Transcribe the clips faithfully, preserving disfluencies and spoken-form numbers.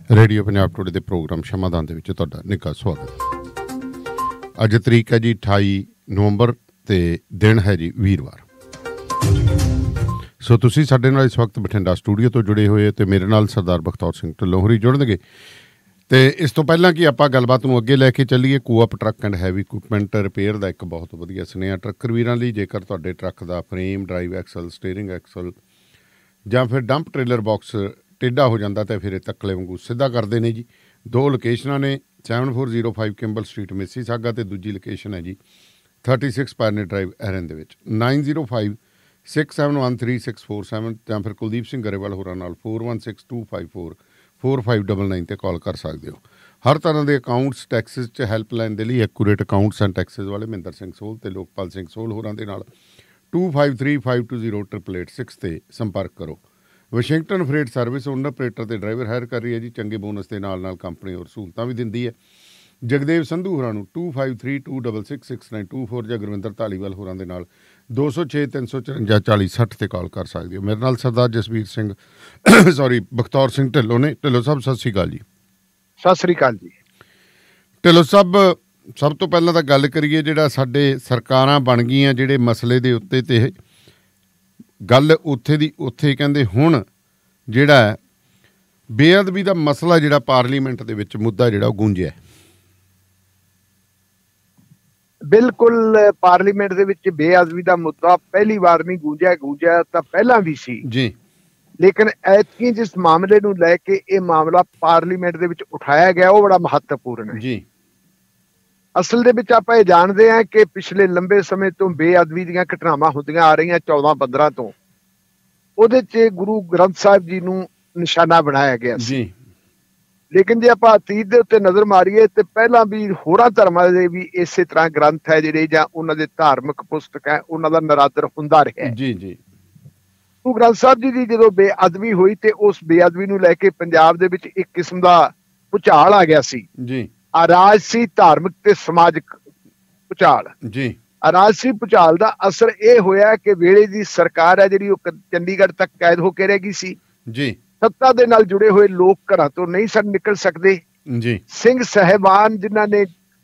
Radio Punjab today ਦੇ programme Shamadan ਦੇ ਵਿੱਚ ਤੁਹਾਡਾ ਨਿੱਘਾ ਸਵਾਗਤ। ਅੱਜ ਤਰੀਕ ਹੈ ਜੀ ਅਠਾਈ ਨਵੰਬਰ ਅਤੇ ਦਿਨ ਹੈ ਜੀ ਵੀਰਵਾਰ। ਸੋ ਤੁਸੀਂ ਸਾਡੇ ਨਾਲ ਇਸ ਵਕਤ ਬਠਿੰਡਾ ਸਟੂਡੀਓ ਤੋਂ ਜੁੜੇ ਹੋਏ ਅਤੇ ਮੇਰੇ ਨਾਲ ਸਰਦਾਰ ਬਖਤੌਰ ਸਿੰਘ ਢਿੱਲੋਂ ਹੋਰੀ ਜੁੜਨਗੇ। ਅਤੇ ਇਸ ਤੋਂ ਪਹਿਲਾਂ ਕਿ ਆਪਾਂ ਗੱਲਬਾਤ ਨੂੰ ਅੱਗੇ ਲੈ ਕੇ ਚੱਲੀਏ, co-op truck and heavy equipment repair ਦਾ ਇੱਕ ਬਹੁਤ ਵਧੀਆ ਸੁਨੇਹਾ ਟਰੱਕਰ ਵੀਰਾਂ ਲਈ। ਜੇਕਰ ਤੁਹਾਡੇ ਟਰੱਕ ਦਾ frame, drive axle, steering axle ਜਾਂ ਫਿਰ ਡੰਪ ਟ੍ਰੇਲਰ ਬਾਕਸ ਟੇਢਾ ਹੋ ਜਾਂਦਾ ਤਾਂ ਫਿਰ ਇਹ ਤੱਕਲੇ ਵਾਂਗੂ ਸਿੱਧਾ ਕਰਦੇ ਨੇ ਜੀ। ਦੋ ਲੋਕੇਸ਼ਨਾਂ ਨੇ, seven four zero five Kimble street Mississauga ਅਤੇ ਦੂਜੀ ਲੋਕੇਸ਼ਨ ਹੈ ਜੀ ਥਰਟੀ ਸਿਕਸ ਪਾਇਰਨੇ ਡਰਾਈਵ ਐਰਨ ਦੇ ਵਿੱਚ। Nine zero five six seven one three six four seven ਜਾਂ ਫਿਰ ਕੁਲਦੀਪ ਸਿੰਘ ਗਰੇਵਾਲ ਹੋਰਾਂ ਨਾਲ four one six two five four four five double nine 'ਤੇ ਕਾਲ ਕਰ ਸਕਦੇ ਹੋ। ਹਰ ਤਰ੍ਹਾਂ ਦੇ ਅਕਾਊਂਟਸ, ਟੈਕਸਿਸ 'ਚ ਹੈਲਪਲਾਈਨ ਦੇ ਲਈ ਐਕੂਰੇਟ ਅਕਾਊਂਟਸ ਐਂਡ ਟੈਕਸਿਸ ਵਾਲੇ ਮਹਿੰਦਰ ਸਿੰਘ ਸੋਲ ਅਤੇ ਲੋਕਪਾਲ ਸਿੰਘ ਸੋਲ ਹੋਰਾਂ ਦੇ ਨਾਲ two five three five two zero triple eight six 'ਤੇ ਸੰਪਰਕ ਕਰੋ। Washington freight service owner, operator ਅਤੇ ਡਰਾਈਵਰ ਹਾਇਰ ਕਰ ਰਹੀ ਹੈ ਜੀ। ਚੰਗੇ ਬੋਨਸ ਦੇ ਨਾਲ ਨਾਲ ਕੰਪਨੀ ਹੋਰ ਸਹੂਲਤਾਂ ਵੀ ਦਿੰਦੀ ਹੈ। ਜਗਦੇਵ ਸੰਧੂ ਹੋਰਾਂ ਨੂੰ two five three two double six six nine two four ਜਾਂ ਗੁਰਵਿੰਦਰ ਧਾਲੀਵਾਲ ਹੋਰਾਂ ਦੇ ਨਾਲ ਦੋ ਸੌ ਛੇ ਤਿੰਨ ਸੌ ਚੁਰੰਜਾ ਚਾਲੀ ਸੱਠ 'ਤੇ ਕਾਲ ਕਰ ਸਕਦੇ ਹੋ। ਮੇਰੇ ਨਾਲ ਸਰਦਾਰ ਜਸਵੀਰ ਸਿੰਘ ਸੌਰੀ ਬਖਤੌਰ ਸਿੰਘ ਢਿੱਲੋਂ ਨੇ। ਢਿੱਲੋਂ ਸਾਹਿਬ ਸਤਿ ਸ਼੍ਰੀ ਅਕਾਲ ਜੀ। ਸਤਿ ਸ਼੍ਰੀ ਅਕਾਲ ਜੀ। ਢਿੱਲੋਂ ਸਾਹਿਬ, ਸਭ ਤੋਂ ਪਹਿਲਾਂ ਤਾਂ ਗੱਲ ਕਰੀਏ ਜਿਹੜਾ ਸਾਡੇ ਸਰਕਾਰਾਂ ਬਣ ਗਈਆਂ ਜਿਹੜੇ ਮਸਲੇ ਦੇ ਉੱਤੇ, ਅਤੇ ਗੱਲ ਉੱਥੇ ਦੀ ਉੱਥੇ ਕਹਿੰਦੇ ਹੁਣ ਜਿਹੜਾ ਬੇਅਦਬੀ ਦਾ ਮਸਲਾ ਜਿਹੜਾ ਪਾਰਲੀਮੈਂਟ ਦੇ ਵਿੱਚ ਮੁੱਦਾ ਜਿਹੜਾ ਉਹ ਗੂੰਜਿਆ। ਬਿਲਕੁਲ, ਪਾਰਲੀਮੈਂਟ ਦੇ ਵਿੱਚ ਬੇਅਦਬੀ ਦਾ ਮੁੱਦਾ ਪਹਿਲੀ ਵਾਰ ਨਹੀਂ ਗੂੰਜਿਆ, ਗੂੰਜਿਆ ਤਾਂ ਪਹਿਲਾਂ ਵੀ ਸੀ ਜੀ। ਲੇਕਿਨ ਐਤਕੀ ਜਿਸ ਮਾਮਲੇ ਨੂੰ ਲੈ ਕੇ ਇਹ ਮਾਮਲਾ ਪਾਰਲੀਮੈਂਟ ਦੇ ਵਿੱਚ ਉਠਾਇਆ ਗਿਆ ਉਹ ਬੜਾ ਮਹੱਤਵਪੂਰਨ ਹੈ ਜੀ। ਅਸਲ ਦੇ ਵਿੱਚ ਆਪਾਂ ਇਹ ਜਾਣਦੇ ਹਾਂ ਕਿ ਪਿਛਲੇ ਲੰਬੇ ਸਮੇਂ ਤੋਂ ਬੇਅਦਬੀ ਦੀਆਂ ਘਟਨਾਵਾਂ ਹੁੰਦੀਆਂ ਆ ਰਹੀਆਂ, ਚੌਦਾਂ ਪੰਦਰਾਂ ਤੋਂ। ਉਹਦੇ 'ਚ ਗੁਰੂ ਗ੍ਰੰਥ ਸਾਹਿਬ ਜੀ ਨੂੰ ਨਿਸ਼ਾਨਾ ਬਣਾਇਆ ਗਿਆ ਸੀ। ਲੇਕਿਨ ਜੇ ਆਪਾਂ ਅਤੀਤ ਦੇ ਉੱਤੇ ਨਜ਼ਰ ਮਾਰੀਏ ਤੇ ਪਹਿਲਾਂ ਵੀ ਹੋਰਾਂ ਧਰਮਾਂ ਦੇ ਵੀ ਇਸੇ ਤਰ੍ਹਾਂ ਗ੍ਰੰਥ ਹੈ ਜਿਹੜੇ ਜਾਂ ਉਹਨਾਂ ਦੇ ਧਾਰਮਿਕ ਪੁਸਤਕ ਹੈ, ਉਹਨਾਂ ਦਾ ਨਰਾਦਰ ਹੁੰਦਾ ਰਿਹਾ ਜੀ ਜੀ। ਗੁਰੂ ਗ੍ਰੰਥ ਸਾਹਿਬ ਜੀ ਦੀ ਜਦੋਂ ਬੇਅਦਬੀ ਹੋਈ ਤੇ ਉਸ ਬੇਅਦਬੀ ਨੂੰ ਲੈ ਕੇ ਪੰਜਾਬ ਦੇ ਵਿੱਚ ਇੱਕ ਕਿਸਮ ਦਾ ਭੁਚਾਲ ਆ ਗਿਆ ਸੀ ਜੀ। ਰਾਜਸੀ, ਧਾਰਮਿਕ ਤੇ ਸਮਾਜਿਕ ਭੁਚਾਲ ਜੀ। ਰਾਜਸੀ ਭੁਚਾਲ ਦਾ ਅਸਰ ਇਹ ਹੋਇਆ ਕਿ ਵੇਲੇ ਦੀ ਸਰਕਾਰ ਹੈ ਜਿਹੜੀ ਉਹ ਚੰਡੀਗੜ੍ਹ ਤੱਕ ਕੈਦ ਹੋ ਕੇ ਰਹਿ ਗਈ ਸੀ ਜੀ। ਸੱਤਾ ਦੇ ਨਾਲ ਜੁੜੇ ਹੋਏ ਲੋਕ ਘਰਾਂ ਤੋਂ ਨਹੀਂ ਸਨ ਨਿਕਲ ਸਕਦੇ ਜੀ। ਸਿੰਘ ਸਾਹਿਬਾਨ ਜਿਨ੍ਹਾਂ ਨੇ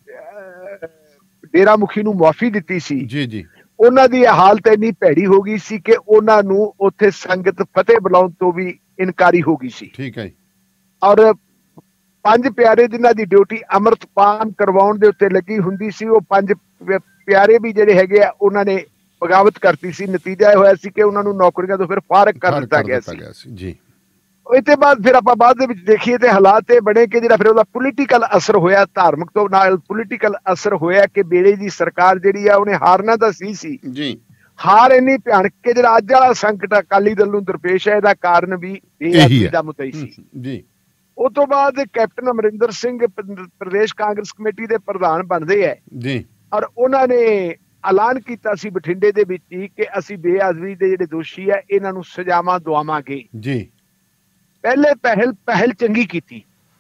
ਡੇਰਾ ਮੁਖੀ ਨੂੰ ਮੁਆਫੀ ਦਿੱਤੀ ਸੀ ਜੀ ਜੀ, ਉਹਨਾਂ ਦੀ ਹਾਲਤ ਇੰਨੀ ਭੈੜੀ ਹੋ ਗਈ ਸੀ ਕਿ ਉਹਨਾਂ ਨੂੰ ਉੱਥੇ ਸੰਗਤ ਫਤਿਹ ਬੁਲਾਉਣ ਤੋਂ ਵੀ ਇਨਕਾਰੀ ਹੋ ਗਈ ਸੀ। ਠੀਕ ਹੈ। ਔਰ ਪੰਜ ਪਿਆਰੇ ਜਿਨ੍ਹਾਂ ਦੀ ਡਿਊਟੀ ਅੰਮ੍ਰਿਤਪਾਨ ਕਰਵਾਉਣ ਦੇ ਉੱਤੇ ਲੱਗੀ ਹੁੰਦੀ ਸੀ, ਉਹ ਪੰਜ ਪਿਆਰੇ ਵੀ ਜਿਹੜੇ ਹੈਗੇ ਆ ਉਹਨਾਂ ਨੇ ਬਗਾਵਤ ਕਰਤੀ ਸੀ। ਨਤੀਜਾ ਇਹ ਹੋਇਆ ਸੀ ਕਿ ਉਹਨਾਂ ਨੂੰ ਨੌਕਰੀਆਂ ਤੋਂ ਫਿਰ ਫਾਰਗ ਕਰ ਦਿੱਤਾ ਗਿਆ ਸੀ ਜੀ। ਇਹ ਤੋਂ ਬਾਅਦ ਫਿਰ ਆਪਾਂ ਬਾਅਦ ਦੇ ਵਿੱਚ ਦੇਖੀਏ ਤੇ ਹਾਲਾਤ ਇਹ ਬਣੇ ਕਿ ਜਿਹੜਾ ਫਿਰ ਉਹਦਾ ਪੋਲੀਟੀਕਲ ਅਸਰ ਹੋਇਆ, ਧਾਰਮਿਕ ਤੋਂ ਨਾਲ ਪੋਲੀਟੀਕਲ ਅਸਰ ਹੋਇਆ ਕਿ ਬੇੜੇ ਦੀ ਸਰਕਾਰ ਜਿਹੜੀ ਆ ਉਹਨੇ ਹਾਰਨਾ ਤਾਂ ਸੀ ਸੀ ਜੀ। ਹਾਰ ਇੰਨੀ ਭਿਆਨਕ ਕਿ ਜਿਹੜਾ ਅੱਜ ਵਾਲਾ ਸੰਕਟ ਅਕਾਲੀ ਦਲ ਨੂੰ ਦਰਪੇਸ਼ ਹੈ, ਇਹਦਾ ਕਾਰਨ ਵੀ ਇਹ ਦਾ ਮੁੱਦਾ ਹੀ ਸੀ ਜੀ। ਉਹ ਤੋਂ ਬਾਅਦ ਕੈਪਟਨ ਅਮਰਿੰਦਰ ਸਿੰਘ ਪ੍ਰਦੇਸ਼ ਕਾਂਗਰਸ ਕਮੇਟੀ ਦੇ ਪ੍ਰਧਾਨ ਬਣਦੇ ਹੈ ਜੀ। ਔਰ ਉਹਨਾਂ ਨੇ ਐਲਾਨ ਕੀਤਾ ਸੀ ਬਠਿੰਡੇ ਦੇ ਵਿੱਚ ਹੀ ਕਿ ਅਸੀਂ ਬੇਅਦਬੀ ਦੇ ਜਿਹੜੇ ਦੋਸ਼ੀ ਹੈ ਇਹਨਾਂ ਨੂੰ ਸਜ਼ਾਵਾਂ ਦਵਾਵਾਂਗੇ ਜੀ। ਪਹਿਲੇ ਪਹਿਲ ਪਹਿਲ ਚੰਗੀ ਕੀਤੀ।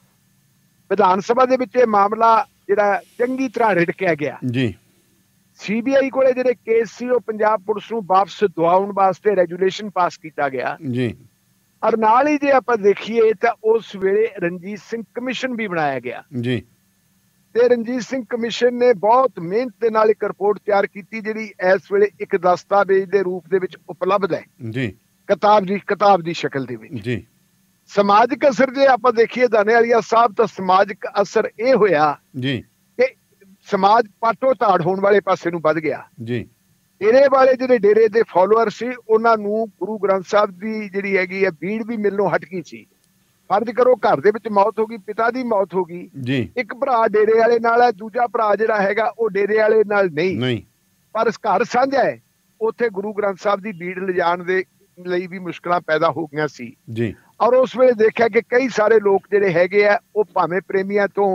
ਵਿਧਾਨ ਸਭਾ ਦੇ ਵਿੱਚ ਇਹ ਮਾਮਲਾ ਜਿਹੜਾ ਚੰਗੀ ਤਰ੍ਹਾਂ ਰਿੜਕਿਆ ਗਿਆ ਜੀ। ਸੀਬੀਆਈ ਕੋਲੇ ਜਿਹੜੇ ਕੇਸ ਸੀ ਉਹ ਪੰਜਾਬ ਪੁਲਿਸ ਨੂੰ ਵਾਪਸ ਦਵਾਉਣ ਵਾਸਤੇ ਰੈਜੂਲੇਸ਼ਨ ਪਾਸ ਕੀਤਾ ਗਿਆ ਜੀ। ਔਰ ਨਾਲ ਹੀ ਜੇ ਆਪਾਂ ਦੇਖੀਏ ਤਾਂ ਉਸ ਵੇਲੇ ਰਣਜੀਤ ਸਿੰਘ ਕਮਿਸ਼ਨ ਵੀ ਬਣਾਇਆ ਗਿਆ ਜੀ। ਤੇ ਰਣਜੀਤ ਸਿੰਘ ਕਮਿਸ਼ਨ ਨੇ ਬਹੁਤ ਮਿਹਨਤ ਦੇ ਨਾਲ ਇੱਕ ਰਿਪੋਰਟ ਤਿਆਰ ਕੀਤੀ ਜਿਹੜੀ ਇਸ ਵੇਲੇ ਇੱਕ ਦਸਤਾਵੇਜ਼ ਦੇ ਰੂਪ ਦੇ ਵਿੱਚ ਉਪਲਬਧ ਹੈ ਜੀ, ਕਿਤਾਬ ਦੀ ਕਿਤਾਬ ਦੀ ਸ਼ਕਲ ਦੇ ਵਿੱਚ ਜੀ। ਸਮਾਜਿਕ ਅਸਰ ਜੇ ਆਪਾਂ ਦੇਖੀਏ ਦਾਨੇਵਾਲੀਆ ਸਾਹਿਬ, ਤਾਂ ਸਮਾਜਿਕ ਅਸਰ ਇਹ ਹੋਇਆ ਜੀ ਕਿ ਸਮਾਜ ਪਾਟੋ ਧਾੜ ਹੋਣ ਵਾਲੇ ਪਾਸੇ ਨੂੰ ਵੱਧ ਗਿਆ ਜੀ। ਡੇਰੇ ਵਾਲੇ ਜਿਹੜੇ ਡੇਰੇ ਦੇ ਫਾਲੋਅਰ ਸੀ ਉਹਨਾਂ ਨੂੰ ਗੁਰੂ ਗ੍ਰੰਥ ਸਾਹਿਬ ਦੀ ਜਿਹੜੀ ਹੈਗੀ ਹੈ ਬੀੜ ਵੀ ਮਿਲਣੋਂ ਹਟ ਗਈ ਸੀ। ਫਰਜ਼ ਕਰੋ ਘਰ ਦੇ ਵਿੱਚ ਮੌਤ ਹੋ ਗਈ, ਪਿਤਾ ਦੀ ਮੌਤ ਹੋ ਗਈ ਜੀ। ਇੱਕ ਭਰਾ ਡੇਰੇ ਵਾਲੇ ਨਾਲ ਹੈ, ਦੂਜਾ ਭਰਾ ਜਿਹੜਾ ਹੈਗਾ ਉਹ ਡੇਰੇ ਵਾਲੇ ਨਾਲ ਨਹੀਂ ਨਹੀਂ ਪਰ ਘਰ ਸਾਂਝਾ ਹੈ। ਉੱਥੇ ਗੁਰੂ ਗ੍ਰੰਥ ਸਾਹਿਬ ਦੀ ਬੀੜ ਲਿਜਾਣ ਦੇ ਲਈ ਵੀ ਮੁਸ਼ਕਲਾਂ ਪੈਦਾ ਹੋ ਗਈਆਂ ਸੀ ਜੀ। ਔਰ ਉਸ ਵੇਲੇ ਦੇਖਿਆ ਕਿ ਕਈ ਸਾਰੇ ਲੋਕ ਜਿਹੜੇ ਹੈਗੇ ਆ ਉਹ ਭਾਵੇਂ ਪ੍ਰੇਮੀਆਂ ਤੋਂ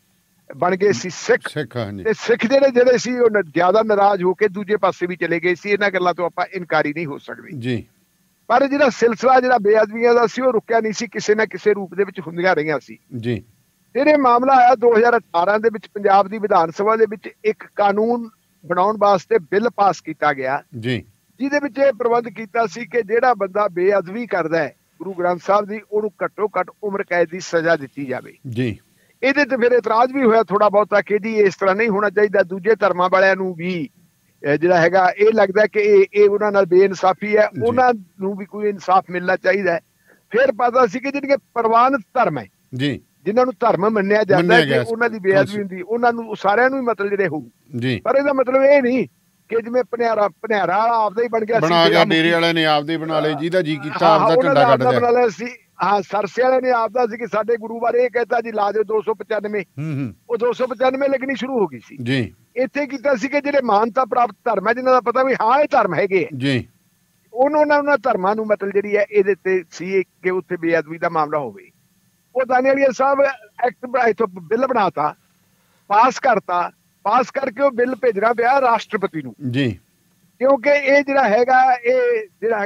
ਬਣ ਗਏ ਸੀ ਸਿੱਖ, ਤੇ ਸਿੱਖ ਜਿਹੜੇ ਜਿਹੜੇ ਸੀ ਉਹ ਜ਼ਿਆਦਾ ਨਾਰਾਜ਼ ਹੋ ਕੇ ਦੂਜੇ ਪਾਸੇ ਵੀ ਚਲੇ ਗਏ ਸੀ। ਇਹਨਾਂ ਗੱਲਾਂ ਤੋਂ ਆਪਾਂ ਇਨਕਾਰੀ ਨਹੀਂ ਹੋ ਸਕਦੇ ਜੀ। ਪਰ ਜਿਹੜਾ ਸਿਲਸਿਲਾ ਜਿਹੜਾ ਬੇਅਦਬੀਆਂ ਦਾ ਸੀ ਉਹ ਰੁਕਿਆ ਨਹੀਂ ਸੀ, ਕਿਸੇ ਨਾ ਕਿਸੇ ਰੂਪ ਦੇ ਵਿੱਚ ਹੁੰਦੀਆਂ ਰਹੀਆਂ ਸੀ ਜੀ। ਫਿਰ ਇਹ ਮਾਮਲਾ ਆਇਆ ਦੋ ਹਜ਼ਾਰ ਅਠਾਰਾਂ ਦੇ ਵਿੱਚ ਪੰਜਾਬ ਦੀ ਵਿਧਾਨ ਸਭਾ ਦੇ ਵਿੱਚ ਇੱਕ ਕਾਨੂੰਨ ਬਣਾਉਣ ਵਾਸਤੇ ਬਿੱਲ ਪਾਸ ਕੀਤਾ ਗਿਆ ਜੀ, ਜਿਹਦੇ ਵਿੱਚ ਇਹ ਪ੍ਰਬੰਧ ਕੀਤਾ ਸੀ ਕਿ ਜਿਹੜਾ ਬੰਦਾ ਬੇਅਦਬੀ ਕਰਦਾ ਹੈ ਗੁਰੂ ਗ੍ਰੰਥ ਸਾਹਿਬ ਦੀ, ਉਹਨੂੰ ਘੱਟੋ ਘੱਟ ਉਮਰ ਕੈਦ ਦੀ ਸਜ਼ਾ ਦਿੱਤੀ ਜਾਵੇ ਜੀ। ਇਹਦੇ ਤੇ ਫਿਰ ਇਤਰਾਜ਼ ਵੀ ਹੋਇਆ ਥੋੜਾ ਬਹੁਤਾ ਕਿ ਜੀ ਇਸ ਤਰ੍ਹਾਂ ਨਹੀਂ ਹੋਣਾ ਚਾਹੀਦਾ। ਦੂਜੇ ਧਰਮਾਂ ਵਾਲਿਆਂ ਨੂੰ ਵੀ ਜਿਹੜਾ ਹੈਗਾ ਇਹ ਲੱਗਦਾ ਕਿ ਇਹ ਇਹ ਉਹਨਾਂ ਨਾਲ ਬੇਇਨਸਾਫੀ ਹੈ, ਉਹਨਾਂ ਨੂੰ ਵੀ ਕੋਈ ਇਨਸਾਫ ਮਿਲਣਾ ਚਾਹੀਦਾ। ਫਿਰ ਪਤਾ ਸੀ ਕਿ ਜਿਹੜੀਆਂ ਪ੍ਰਵਾਨਿਤ ਧਰਮ ਹੈ ਜੀ, ਜਿਨ੍ਹਾਂ ਨੂੰ ਧਰਮ ਮੰਨਿਆ ਜਾਂਦਾ ਹੈ, ਉਹਨਾਂ ਦੀ ਬੇਅਦਬੀ ਹੁੰਦੀ, ਉਹਨਾਂ ਨੂੰ ਸਾਰਿਆਂ ਨੂੰ ਹੀ ਮਤਲਬ ਜਿਹੜੇ ਹੋਊ। ਪਰ ਇਹਦਾ ਮਤਲਬ ਇਹ ਨਹੀਂ ਕਿ ਜਿਵੇਂ ਭਨਿਆਰਾ ਭਨਿਆਰਾ ਆਪਦਾ ਹੀ ਬਣ ਗਿਆ ਸੀ, ਡੇਰੇ ਵਾਲਿਆਂ ਨੇ ਆਪਦੇ ਬਣਾ ਲਏ, ਜਿਹਦਾ ਜੀ ਕੀਤਾ ਆਪਦਾ ਝੰਡਾ ਕੱਢ ਬਣਾ ਲਿਆ ਸੀ। ਹਾਂ, ਸਰਸੇ ਵਾਲੇ ਨੇ ਆਪਦਾ ਸੀ ਕਿ ਸਾਡੇ ਗੁਰੂ ਬਾਰੇ ਇਹ ਕਹਿਤਾ ਜੀ ਲਾ ਦਿਓ ਦੋ ਸੌ ਪਚਾਨਵੇਂ, ਉਹ ਦੋ ਸੌ ਪਚਾਨਵੇਂ ਲੱਗਣੀ ਸ਼ੁਰੂ ਹੋ ਗਈ ਸੀ ਜੀ। ਇੱਥੇ ਕੀਤਾ ਸੀ ਕਿ ਜਿਹੜੇ ਮਾਨਤਾ ਪ੍ਰਾਪਤ ਧਰਮ ਹੈ, ਜਿਹਨਾਂ ਦਾ ਪਤਾ ਵੀ ਹਾਂ ਇਹ ਧਰਮ ਹੈਗੇ ਜੀ, ਉਹਨਾਂ ਉਹਨਾਂ ਧਰਮਾਂ ਨੂੰ ਮਤਲਬ ਜਿਹੜੀ ਹੈ ਇਹਦੇ ਤੇ ਸੀ ਕਿ ਉੱਥੇ ਬੇਅਦਬੀ ਦਾ ਮਾਮਲਾ ਹੋਵੇ। ਉਹ ਦਾਨੀਵਾਲ ਸਾਹਿਬ ਐਕਟ ਇੱਥੋਂ ਬਿੱਲ ਬਣਾਤਾ, ਪਾਸ ਕਰਤਾ, ਪਾਸ ਕਰਕੇ ਉਹ ਬਿੱਲ ਭੇਜਣਾ ਪਿਆ ਰਾਸ਼ਟਰਪਤੀ ਨੂੰ ਜੀ, ਕਿਉਂਕਿ ਇਹ ਜਿਹੜਾ ਹੈਗਾ ਇਹ ਜਿਹੜਾ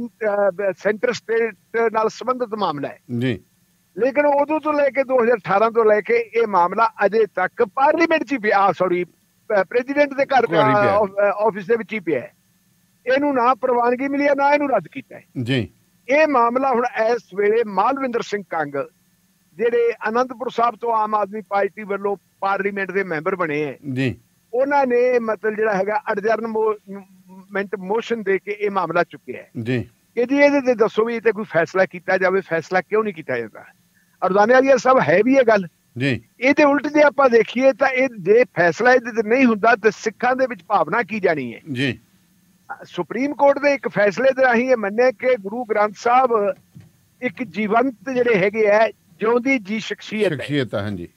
ਹੈਗਾ ਸੈਂਟਰ ਸਟੇਟ ਨਾਲ ਸੰਬੰਧਿਤ ਮਾਮਲਾ ਹੈ ਜੀ। ਲੇਕਿਨ ਉਦੋਂ ਤੋਂ ਲੈ ਕੇ ਦੋ ਹਜ਼ਾਰ ਅਠਾਰਾਂ ਤੋਂ ਲੈ ਕੇ ਇਹ ਮਾਮਲਾ ਅਜੇ ਤੱਕ ਪਾਰਲੀਮੈਂਟ 'ਚ ਹੀ ਪਿਆ, ਸੌਰੀ ਪ੍ਰੈਜ਼ੀਡੈਂਟ ਦੇ ਘਰ ਆਫਿਸ ਦੇ ਵਿੱਚ ਹੀ ਪਿਆ। ਇਹਨੂੰ ਨਾ ਪ੍ਰਵਾਨਗੀ ਮਿਲੀ ਹੈ, ਨਾ ਇਹਨੂੰ ਰੱਦ ਕੀਤਾ ਜੀ। ਇਹ ਮਾਮਲਾ ਹੁਣ ਇਸ ਵੇਲੇ ਮਾਲਵਿੰਦਰ ਸਿੰਘ ਕੰਗ ਜਿਹੜੇ ਅਨੰਦਪੁਰ ਸਾਹਿਬ ਤੋਂ ਆਮ ਆਦਮੀ ਪਾਰਟੀ ਵੱਲੋਂ ਪਾਰਲੀਮੈਂਟ ਦੇ ਮੈਂਬਰ ਬਣੇ ਹੈ ਜੀ, ਉਹਨਾਂ ਨੇ ਮਤਲਬ ਜਿਹੜਾ ਹੈਗਾ ਅਡਜਰਨਮੈਂਟ ਮੋਸ਼ਨ ਦੇ ਕੇ ਇਹ ਮਾਮਲਾ ਚੁੱਕਿਆ ਹੈ ਜੀ ਕਿ ਜੀ ਇਹਦੇ ਤੇ ਦੱਸੋ ਵੀ ਇਹ ਤੇ ਕੋਈ ਫੈਸਲਾ ਕੀਤਾ ਜਾਵੇ। ਫੈਸਲਾ ਕਿਉਂ ਨਹੀਂ ਕੀਤਾ ਜਾਂਦਾ? ਅਰਦਾਨੇਵਾਲੀਆ ਸਾਹਿਬ ਹੈ ਵੀ ਇਹ ਗੱਲ ਜੀ। ਇਹਦੇ ਉਲਟ ਜੇ ਆਪਾਂ ਦੇਖੀਏ ਤਾਂ ਇਹ ਜੇ ਫੈਸਲਾ ਇਹਦੇ ਤੇ ਨਹੀਂ ਹੁੰਦਾ ਤਾਂ ਸਿੱਖਾਂ ਦੇ ਵਿੱਚ ਭਾਵਨਾ ਕੀ ਜਾਣੀ ਹੈ ਜੀ। ਸੁਪਰੀਮ ਕੋਰਟ ਦੇ ਇੱਕ ਫੈਸਲੇ ਦੇ ਰਾਹੀਂ ਇਹ ਮੰਨਿਆ ਕਿ ਗੁਰੂ ਗ੍ਰੰਥ ਸਾਹਿਬ ਇੱਕ ਜੀਵੰਤ ਜਿਹੜੇ ਹੈਗੇ ਹੈ, ਜਿਉਂਦੀ ਜੀ ਸ਼ਖਸੀਅਤ ਸ਼ਖਸੀਅਤ ਹੈ ਹਾਂਜੀ।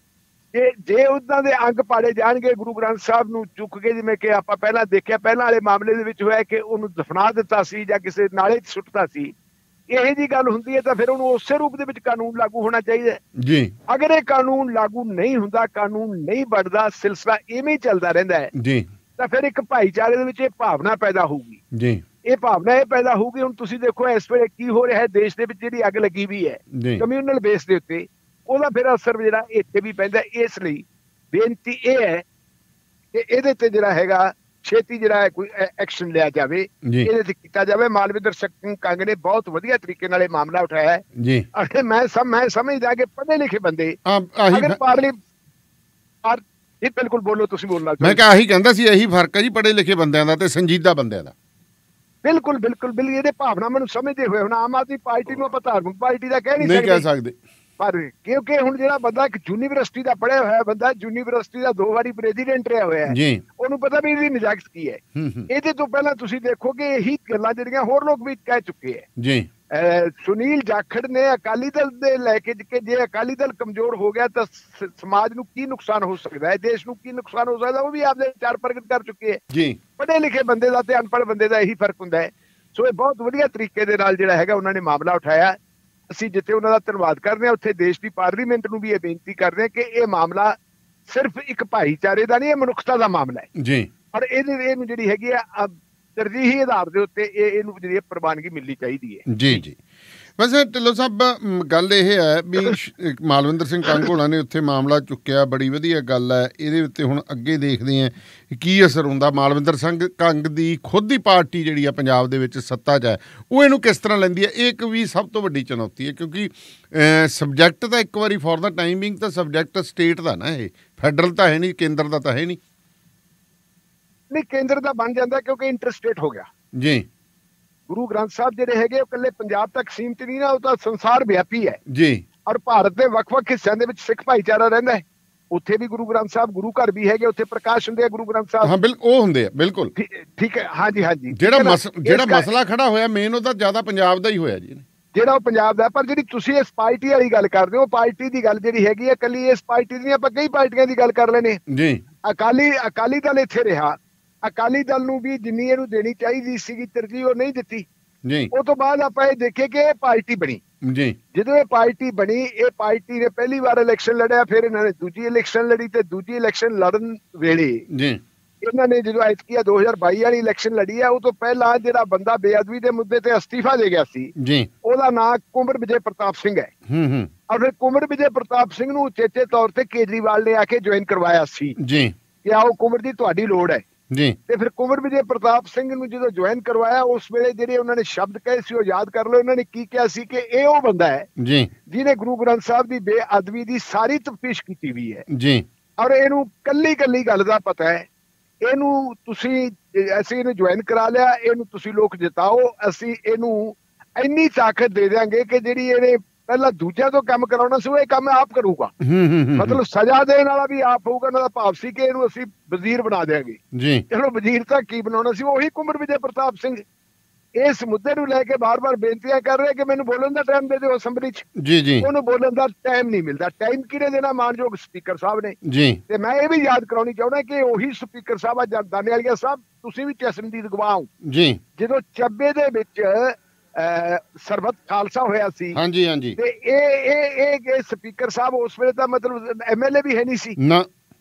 ਜੇ ਜੇ ਉਹਨਾਂ ਦੇ ਅੰਗ ਪਾੜੇ ਜਾਣਗੇ ਗੁਰੂ ਗ੍ਰੰਥ ਸਾਹਿਬ ਨੂੰ ਚੁੱਕ ਕੇ, ਜਿਵੇਂ ਕਿ ਆਪਾਂ ਪਹਿਲਾਂ ਦੇਖਿਆ ਪਹਿਲਾਂ ਵਾਲੇ ਮਾਮਲੇ ਦੇ ਵਿੱਚ ਹੋਇਆ ਕਿ ਉਹਨੂੰ ਦਫਨਾ ਦਿੱਤਾ ਸੀ ਜਾਂ ਕਿਸੇ ਨਾਲੇ 'ਚ ਸੁੱਟਤਾ ਸੀ, ਇਹੋ ਜਿਹੀ ਗੱਲ ਹੁੰਦੀ ਹੈ ਤਾਂ ਫਿਰ ਉਹਨੂੰ ਉਸੇ ਰੂਪ ਦੇ ਵਿੱਚ ਕਾਨੂੰਨ ਲਾਗੂ ਹੋਣਾ ਚਾਹੀਦਾ ਜੀ। ਅਗਰ ਇਹ ਕਾਨੂੰਨ ਲਾਗੂ ਨਹੀਂ ਹੁੰਦਾ, ਕਾਨੂੰਨ ਨਹੀਂ ਬਣਦਾ, ਸਿਲਸਿਲਾ ਇਵੇਂ ਹੀ ਚੱਲਦਾ ਰਹਿੰਦਾ ਹੈ ਜੀ, ਤਾਂ ਫਿਰ ਇੱਕ ਭਾਈਚਾਰੇ ਦੇ ਵਿੱਚ ਇਹ ਭਾਵਨਾ ਪੈਦਾ ਹੋਊਗੀ ਜੀ। ਇਹ ਭਾਵਨਾ ਇਹ ਪੈਦਾ ਹੋਊਗੀ। ਹੁਣ ਤੁਸੀਂ ਦੇਖੋ ਇਸ ਵੇਲੇ ਕੀ ਹੋ ਰਿਹਾ ਹੈ ਦੇਸ਼ ਦੇ ਵਿੱਚ, ਜਿਹੜੀ ਅੱਗ ਲੱਗੀ ਵੀ ਹੈ ਕਮਿਊਨਲ ਬੇਸ ਦੇ ਉੱਤੇ, ਉਹਦਾ ਫਿਰ ਅਸਰ ਜਿਹੜਾ ਇੱਥੇ ਵੀ ਪੈਂਦਾ। ਇਸ ਲਈ ਬੇਨਤੀ ਇਹ ਹੈ ਕਿ ਇਹਦੇ ਤੇ ਜਿਹੜਾ ਹੈਗਾ ਛੇਤੀ ਜਿਹੜਾ ਹੈ ਕੋਈ ਐਕਸ਼ਨ ਲਿਆ ਜਾਵੇ, ਇਹਦੇ ਤੇ ਕੀਤਾ ਜਾਵੇ। ਮਾਲਵਿੰਦਰ ਸਿੰਘ ਕੰਗ ਨੇ ਬਹੁਤ ਵਧੀਆ ਤਰੀਕੇ ਨਾਲ ਇਹ ਮਾਮਲਾ ਉਠਾਇਆ ਹੈ ਜੀ। ਅਤੇ ਮੈਂ ਸਮ ਮੈਂ ਸਮਝਦਾ ਕਿ ਪੜ੍ਹੇ ਲਿਖੇ ਬੰਦੇ ਅਗਰ ਪਾਰਲੀ ਇਹ ਬਿਲਕੁਲ ਬੋਲੋ, ਤੁਸੀਂ ਬੋਲਣਾ। ਮੈਂ ਕਿਹਾ ਆਹੀ ਕਹਿੰਦਾ ਸੀ, ਇਹੀ ਫਰਕ ਹੈ ਜੀ ਪੜ੍ਹੇ ਲਿਖੇ ਬੰਦਿਆਂ ਦਾ ਤੇ ਸੰਜੀਦਾ ਬੰਦਿਆਂ ਦਾ। ਬਿਲਕੁਲ ਬਿਲਕੁਲ ਬਿਲਕੁਲ ਇਹਦੇ ਭਾਵਨਾ ਮੈਨੂੰ ਸਮਝਦੇ ਹੋਏ ਹੁਣ ਆਮ ਆਦਮੀ ਪਾਰਟੀ ਨੂੰ ਆਪਾਂ ਧਾਰਮਿਕ ਪਾਰਟੀ ਦਾ ਕਹਿ ਨਹੀਂ ਕਹਿ ਸਕਦੇ, ਪਰ ਕਿਉਂਕਿ ਹੁਣ ਜਿਹੜਾ ਬੰਦਾ ਇੱਕ ਯੂਨੀਵਰਸਿਟੀ ਦਾ ਪੜ੍ਹਿਆ ਹੋਇਆ ਬੰਦਾ, ਯੂਨੀਵਰਸਿਟੀ ਦਾ ਦੋ ਵਾਰੀ ਪ੍ਰੈਜ਼ੀਡੈਂਟ ਰਿਹਾ ਹੋਇਆ ਜੀ, ਉਹਨੂੰ ਪਤਾ ਵੀ ਇਹਦੀ ਨਜਾਕਤ ਕੀ ਹੈ। ਇਹਦੇ ਤੋਂ ਪਹਿਲਾਂ ਤੁਸੀਂ ਦੇਖੋ ਕਿ ਇਹੀ ਗੱਲਾਂ ਜਿਹੜੀਆਂ ਹੋਰ ਲੋਕ ਵੀ ਕਹਿ ਚੁੱਕੇ ਹੈ ਜੀ। ਸੁਨੀਲ ਜਾਖੜ ਨੇ ਅਕਾਲੀ ਦਲ ਦੇ ਲੈ ਕੇ ਕਿ ਜੇ ਅਕਾਲੀ ਦਲ ਕਮਜ਼ੋਰ ਹੋ ਗਿਆ ਤਾਂ ਸਮਾਜ ਨੂੰ ਕੀ ਨੁਕਸਾਨ ਹੋ ਸਕਦਾ ਹੈ, ਦੇਸ਼ ਨੂੰ ਕੀ ਨੁਕਸਾਨ ਹੋ ਸਕਦਾ, ਉਹ ਵੀ ਆਪਦੇ ਵਿਚਾਰ ਪ੍ਰਗਟ ਕਰ ਚੁੱਕੇ ਹੈ ਜੀ। ਪੜ੍ਹੇ ਲਿਖੇ ਬੰਦੇ ਦਾ ਤੇ ਅਨਪੜ੍ਹ ਬੰਦੇ ਦਾ ਇਹੀ ਫਰਕ ਹੁੰਦਾ ਹੈ। ਸੋ ਇਹ ਬਹੁਤ ਵਧੀਆ ਤਰੀਕੇ ਦੇ ਨਾਲ ਜਿਹੜਾ ਹੈਗਾ ਉਹਨਾਂ ਨੇ ਮਾਮਲਾ ਉਠਾਇਆ। ਅਸੀਂ ਜਿੱਥੇ ਉਹਨਾਂ ਦਾ ਧੰਨਵਾਦ ਕਰਦੇ ਹਾਂ, ਉੱਥੇ ਦੇਸ਼ ਦੀ ਪਾਰਲੀਮੈਂਟ ਨੂੰ ਵੀ ਇਹ ਬੇਨਤੀ ਕਰਦੇ ਹਾਂ ਕਿ ਇਹ ਮਾਮਲਾ ਸਿਰਫ ਇੱਕ ਭਾਈਚਾਰੇ ਦਾ ਨਹੀਂ, ਇਹ ਮਨੁੱਖਤਾ ਦਾ ਮਾਮਲਾ ਹੈ ਜੀ। ਪਰ ਇਹਦੇ ਇਹਨੂੰ ਜਿਹੜੀ ਹੈਗੀ ਆ ਤਰਜੀਹੀ ਆਧਾਰ ਦੇ ਉੱਤੇ ਇਹ ਇਹਨੂੰ ਜਿਹੜੀ ਪ੍ਰਵਾਨਗੀ ਮਿਲਣੀ ਚਾਹੀਦੀ ਹੈ ਜੀ ਜੀ। ਵੈਸੇ ਢਿੱਲੋਂ ਸਾਹਿਬ ਗੱਲ ਇਹ ਹੈ ਵੀ ਮਾਲਵਿੰਦਰ ਸਿੰਘ ਕੰਗ ਹੋਣਾ ਨੇ ਉੱਥੇ ਮਾਮਲਾ ਚੁੱਕਿਆ, ਬੜੀ ਵਧੀਆ ਗੱਲ ਹੈ। ਇਹਦੇ ਉੱਤੇ ਹੁਣ ਅੱਗੇ ਦੇਖਦੇ ਹਾਂ ਕੀ ਅਸਰ ਹੁੰਦਾ। ਮਾਲਵਿੰਦਰ ਸਿੰਘ ਕੰਗ ਦੀ ਖੁਦ ਦੀ ਪਾਰਟੀ ਜਿਹੜੀ ਆ ਪੰਜਾਬ ਦੇ ਵਿੱਚ ਸੱਤਾ 'ਚ ਹੈ, ਉਹ ਇਹਨੂੰ ਕਿਸ ਤਰ੍ਹਾਂ ਲੈਂਦੀ ਹੈ, ਇਹ ਇੱਕ ਵੀ ਸਭ ਤੋਂ ਵੱਡੀ ਚੁਣੌਤੀ ਹੈ। ਕਿਉਂਕਿ ਸਬਜੈਕਟ ਤਾਂ ਇੱਕ ਵਾਰੀ ਫੋਰ ਦਾ ਟਾਈਮਿੰਗ ਤਾਂ ਸਬਜੈਕਟ ਸਟੇਟ ਦਾ ਨਾ, ਇਹ ਫੈਡਰਲ ਤਾਂ ਹੈ ਨਹੀਂ, ਕੇਂਦਰ ਦਾ ਤਾਂ ਹੈ ਨਹੀਂ। ਨਹੀਂ, ਕੇਂਦਰ ਦਾ ਬਣ ਜਾਂਦਾ ਕਿਉਂਕਿ ਇੰਟਰਸਟੇਟ ਹੋ ਗਿਆ ਜੀ। ਗੁਰੂ ਗ੍ਰੰਥ ਸਾਹਿਬ ਜਿਹੜੇ ਹੈਗੇ ਉਹ ਇਕੱਲੇ ਪੰਜਾਬ ਤੱਕ ਸੀਮਿਤ ਨਹੀਂ ਨਾ, ਉਹ ਤਾਂ ਸੰਸਾਰ ਵਿਆਪੀ ਹੈ ਜੀ। ਔਰ ਭਾਰਤ ਦੇ ਵੱਖ-ਵੱਖ ਹਿੱਸਿਆਂ ਦੇ ਵਿੱਚ ਸਿੱਖ ਭਾਈਚਾਰਾ ਰਹਿੰਦਾ ਹੈ, ਉੱਥੇ ਵੀ ਗੁਰੂ ਗ੍ਰੰਥ ਸਾਹਿਬ ਗੁਰੂ ਘਰ ਵੀ ਹੈਗੇ, ਉੱਥੇ ਪ੍ਰਕਾਸ਼ ਹੁੰਦੇ ਆ ਗੁਰੂ ਗ੍ਰੰਥ ਸਾਹਿਬ। ਹਾਂ ਬਿਲਕੁਲ, ਉਹ ਹੁੰਦੇ ਆ ਬਿਲਕੁਲ ਠੀਕ ਹੈ। ਹਾਂਜੀ ਹਾਂਜੀ, ਜਿਹੜਾ ਜਿਹੜਾ ਮਸਲਾ ਖੜਾ ਹੋਇਆ ਮੇਨ, ਉਹ ਤਾਂ ਜ਼ਿਆਦਾ ਪੰਜਾਬ ਦਾ ਹੀ ਹੋਇਆ ਜੀ, ਜਿਹੜਾ ਉਹ ਪੰਜਾਬ ਦਾ। ਪਰ ਜਿਹੜੀ ਤੁਸੀਂ ਇਸ ਪਾਰਟੀ ਵਾਲੀ ਗੱਲ ਕਰਦੇ ਹੋ, ਪਾਰਟੀ ਦੀ ਗੱਲ ਜਿਹੜੀ ਹੈਗੀ ਹੈ ਇਕੱਲੀ ਇਸ ਪਾਰਟੀ ਦੀ, ਆਪਾਂ ਕਈ ਪਾਰਟੀਆਂ ਦੀ ਗੱਲ ਕਰ ਲੈਣੇ ਜੀ। ਅਕਾਲੀ ਅਕਾਲੀ ਦਲ ਇੱਥੇ ਰਿਹਾ, ਅਕਾਲੀ ਦਲ ਨੂੰ ਵੀ ਜਿੰਨੀ ਇਹਨੂੰ ਦੇਣੀ ਚਾਹੀਦੀ ਸੀਗੀ ਤਰਜੀਹ ਉਹ ਨਹੀਂ ਦਿੱਤੀ ਜੀ। ਉਹ ਤੋਂ ਬਾਅਦ ਆਪਾਂ ਇਹ ਦੇਖੇ ਕਿ ਇਹ ਪਾਰਟੀ ਬਣੀ ਜੀ। ਜਦੋਂ ਇਹ ਪਾਰਟੀ ਬਣੀ, ਇਹ ਪਾਰਟੀ ਨੇ ਪਹਿਲੀ ਵਾਰ ਇਲੈਕਸ਼ਨ ਲੜਿਆ, ਫਿਰ ਇਹਨਾਂ ਨੇ ਦੂਜੀ ਇਲੈਕਸ਼ਨ ਲੜੀ, ਤੇ ਦੂਜੀ ਇਲੈਕਸ਼ਨ ਲੜਨ ਵੇਲੇ ਜੀ ਇਹਨਾਂ ਨੇ ਜਦੋਂ ਐਤਕੀ ਦੋ ਹਜ਼ਾਰ ਬਾਈ ਵਾਲੀ ਇਲੈਕਸ਼ਨ ਲੜੀ ਆ, ਉਹ ਤੋਂ ਪਹਿਲਾਂ ਜਿਹੜਾ ਬੰਦਾ ਬੇਅਦਬੀ ਦੇ ਮੁੱਦੇ ਤੇ ਅਸਤੀਫਾ ਦੇ ਗਿਆ ਸੀ ਜੀ, ਉਹਦਾ ਨਾਂ ਕੁੰਵਰ ਵਿਜੇ ਪ੍ਰਤਾਪ ਸਿੰਘ ਹੈ। ਹੂੰ ਹੂੰ ਔਰ ਫਿਰ ਕੁੰਵਰ ਵਿਜੇ ਪ੍ਰਤਾਪ ਸਿੰਘ ਨੂੰ ਉਚੇਚੇ ਤੌਰ ਤੇ ਕੇਜਰੀਵਾਲ ਨੇ ਆ ਕੇ ਜੁਆਇਨ ਕਰਵਾਇਆ ਸੀ ਜੀ ਕਿ ਆਓ ਕੁੰਵਰ ਜੀ ਤੁਹਾਡੀ ਲੋੜ ਹੈ। ਜੀ। ਤੇ ਫਿਰ ਕੁੰਵਰ ਵਿਜੇ ਪ੍ਰਤਾਪ ਸਿੰਘ ਨੂੰ ਜਦੋਂ ਜੁਆਇਨ ਕਰਵਾਇਆ ਉਸ ਵੇਲੇ ਜਿਹੜੇ ਉਹਨਾਂ ਨੇ ਸ਼ਬਦ ਕਹੇ ਸੀ ਉਹ ਯਾਦ ਕਰ ਲਓ। ਇਹਨਾਂ ਨੇ ਕੀ ਕਿਹਾ ਸੀ ਕਿ ਇਹ ਉਹ ਬੰਦਾ ਹੈ ਜੀ ਜਿਹਨੇ ਗੁਰੂ ਗ੍ਰੰਥ ਸਾਹਿਬ ਦੀ ਬੇਅਦਬੀ ਦੀ ਸਾਰੀ ਤਫਤੀਸ਼ ਕੀਤੀ ਵੀ ਹੈ ਜੀ, ਔਰ ਇਹਨੂੰ ਕੱਲੀ ਕੱਲੀ ਗੱਲ ਦਾ ਪਤਾ ਹੈ। ਇਹਨੂੰ ਤੁਸੀਂ ਅਸੀਂ ਇਹਨੂੰ ਜੁਆਇਨ ਕਰਾ ਲਿਆ, ਇਹਨੂੰ ਤੁਸੀਂ ਲੋਕ ਜਿਤਾਓ, ਅਸੀਂ ਇਹਨੂੰ ਇੰਨੀ ਤਾਕਤ ਦੇ ਦਿਆਂਗੇ ਕਿ ਜਿਹੜੀ ਇਹਨੇ ਪਹਿਲਾਂ ਦੂਜਿਆਂ ਤੋਂ ਕੰਮ ਕਰਾਉਣਾ ਸੀ ਉਹ ਇਹ ਕੰਮ ਆਪ ਕਰੂਗਾ। ਮਤਲਬ ਸਜ਼ਾ ਦੇਣ ਵਾਲਾ ਵੀ ਆਪ ਹੋਊਗਾ। ਉਹਨਾਂ ਦਾ ਭਾਵ ਸੀ ਕਿ ਇਹਨੂੰ ਅਸੀਂ ਵਜ਼ੀਰ ਬਣਾ ਦਿਆਂਗੇ ਜੀ। ਚਲੋ ਵਜ਼ੀਰ ਤਾਂ ਕੀ ਬਣਾਉਣਾ ਸੀ, ਉਹੀ ਕੁੰਵਰ ਵਿਜੇ ਪ੍ਰਤਾਪ ਸਿੰਘ ਇਸ ਮੁੱਦੇ ਨੂੰ ਲੈ ਕੇ ਬਾਰ-ਬਾਰ ਬੇਨਤੀਆਂ ਕਰ ਰਹੇ ਕਿ ਮੈਨੂੰ ਬੋਲਣ ਦਾ ਟਾਈਮ ਦੇ ਦਿਓ ਅਸੈਂਬਲੀ 'ਚ। ਜੀ ਜੀ, ਉਹਨੂੰ ਬੋਲਣ ਦਾ ਟਾਈਮ ਨਹੀਂ ਮਿਲਦਾ। ਟਾਈਮ ਕਿਹਨੇ ਦੇਣਾ? ਮਾਨਯੋਗ ਸਪੀਕਰ ਸਾਹਿਬ ਨੇ ਜੀ। ਤੇ ਮੈਂ ਇਹ ਵੀ ਯਾਦ ਕਰਾਉਣੀ ਚਾਹੁੰਦਾ ਕਿ ਉਹੀ ਸਪੀਕਰ ਸਾਹਿਬ ਆ ਦਾਨੇਵਾਲੀਆ ਸਾਹਿਬ, ਤੁਸੀਂ ਵੀ ਚਸ਼ਮਦੀਦ ਗਵਾਹ ਹੋ ਜੀ। ਜਦੋਂ ਚੱਬੇ ਦੇ ਵਿੱਚ ਸਰਬੱਤ ਖਾਲਸਾ ਹੋਇਆ ਸੀ, ਹਾਂਜੀ ਹਾਂਜੀ, ਤੇ ਇਹ ਇਹ ਇਹ ਸਪੀਕਰ ਸਾਹਿਬ ਉਸ ਵੇਲੇ ਤਾਂ ਮਤਲਬ ਐਮਐਲਏ ਵੀ ਹੈ ਨਹੀਂ ਸੀ ਨਾ,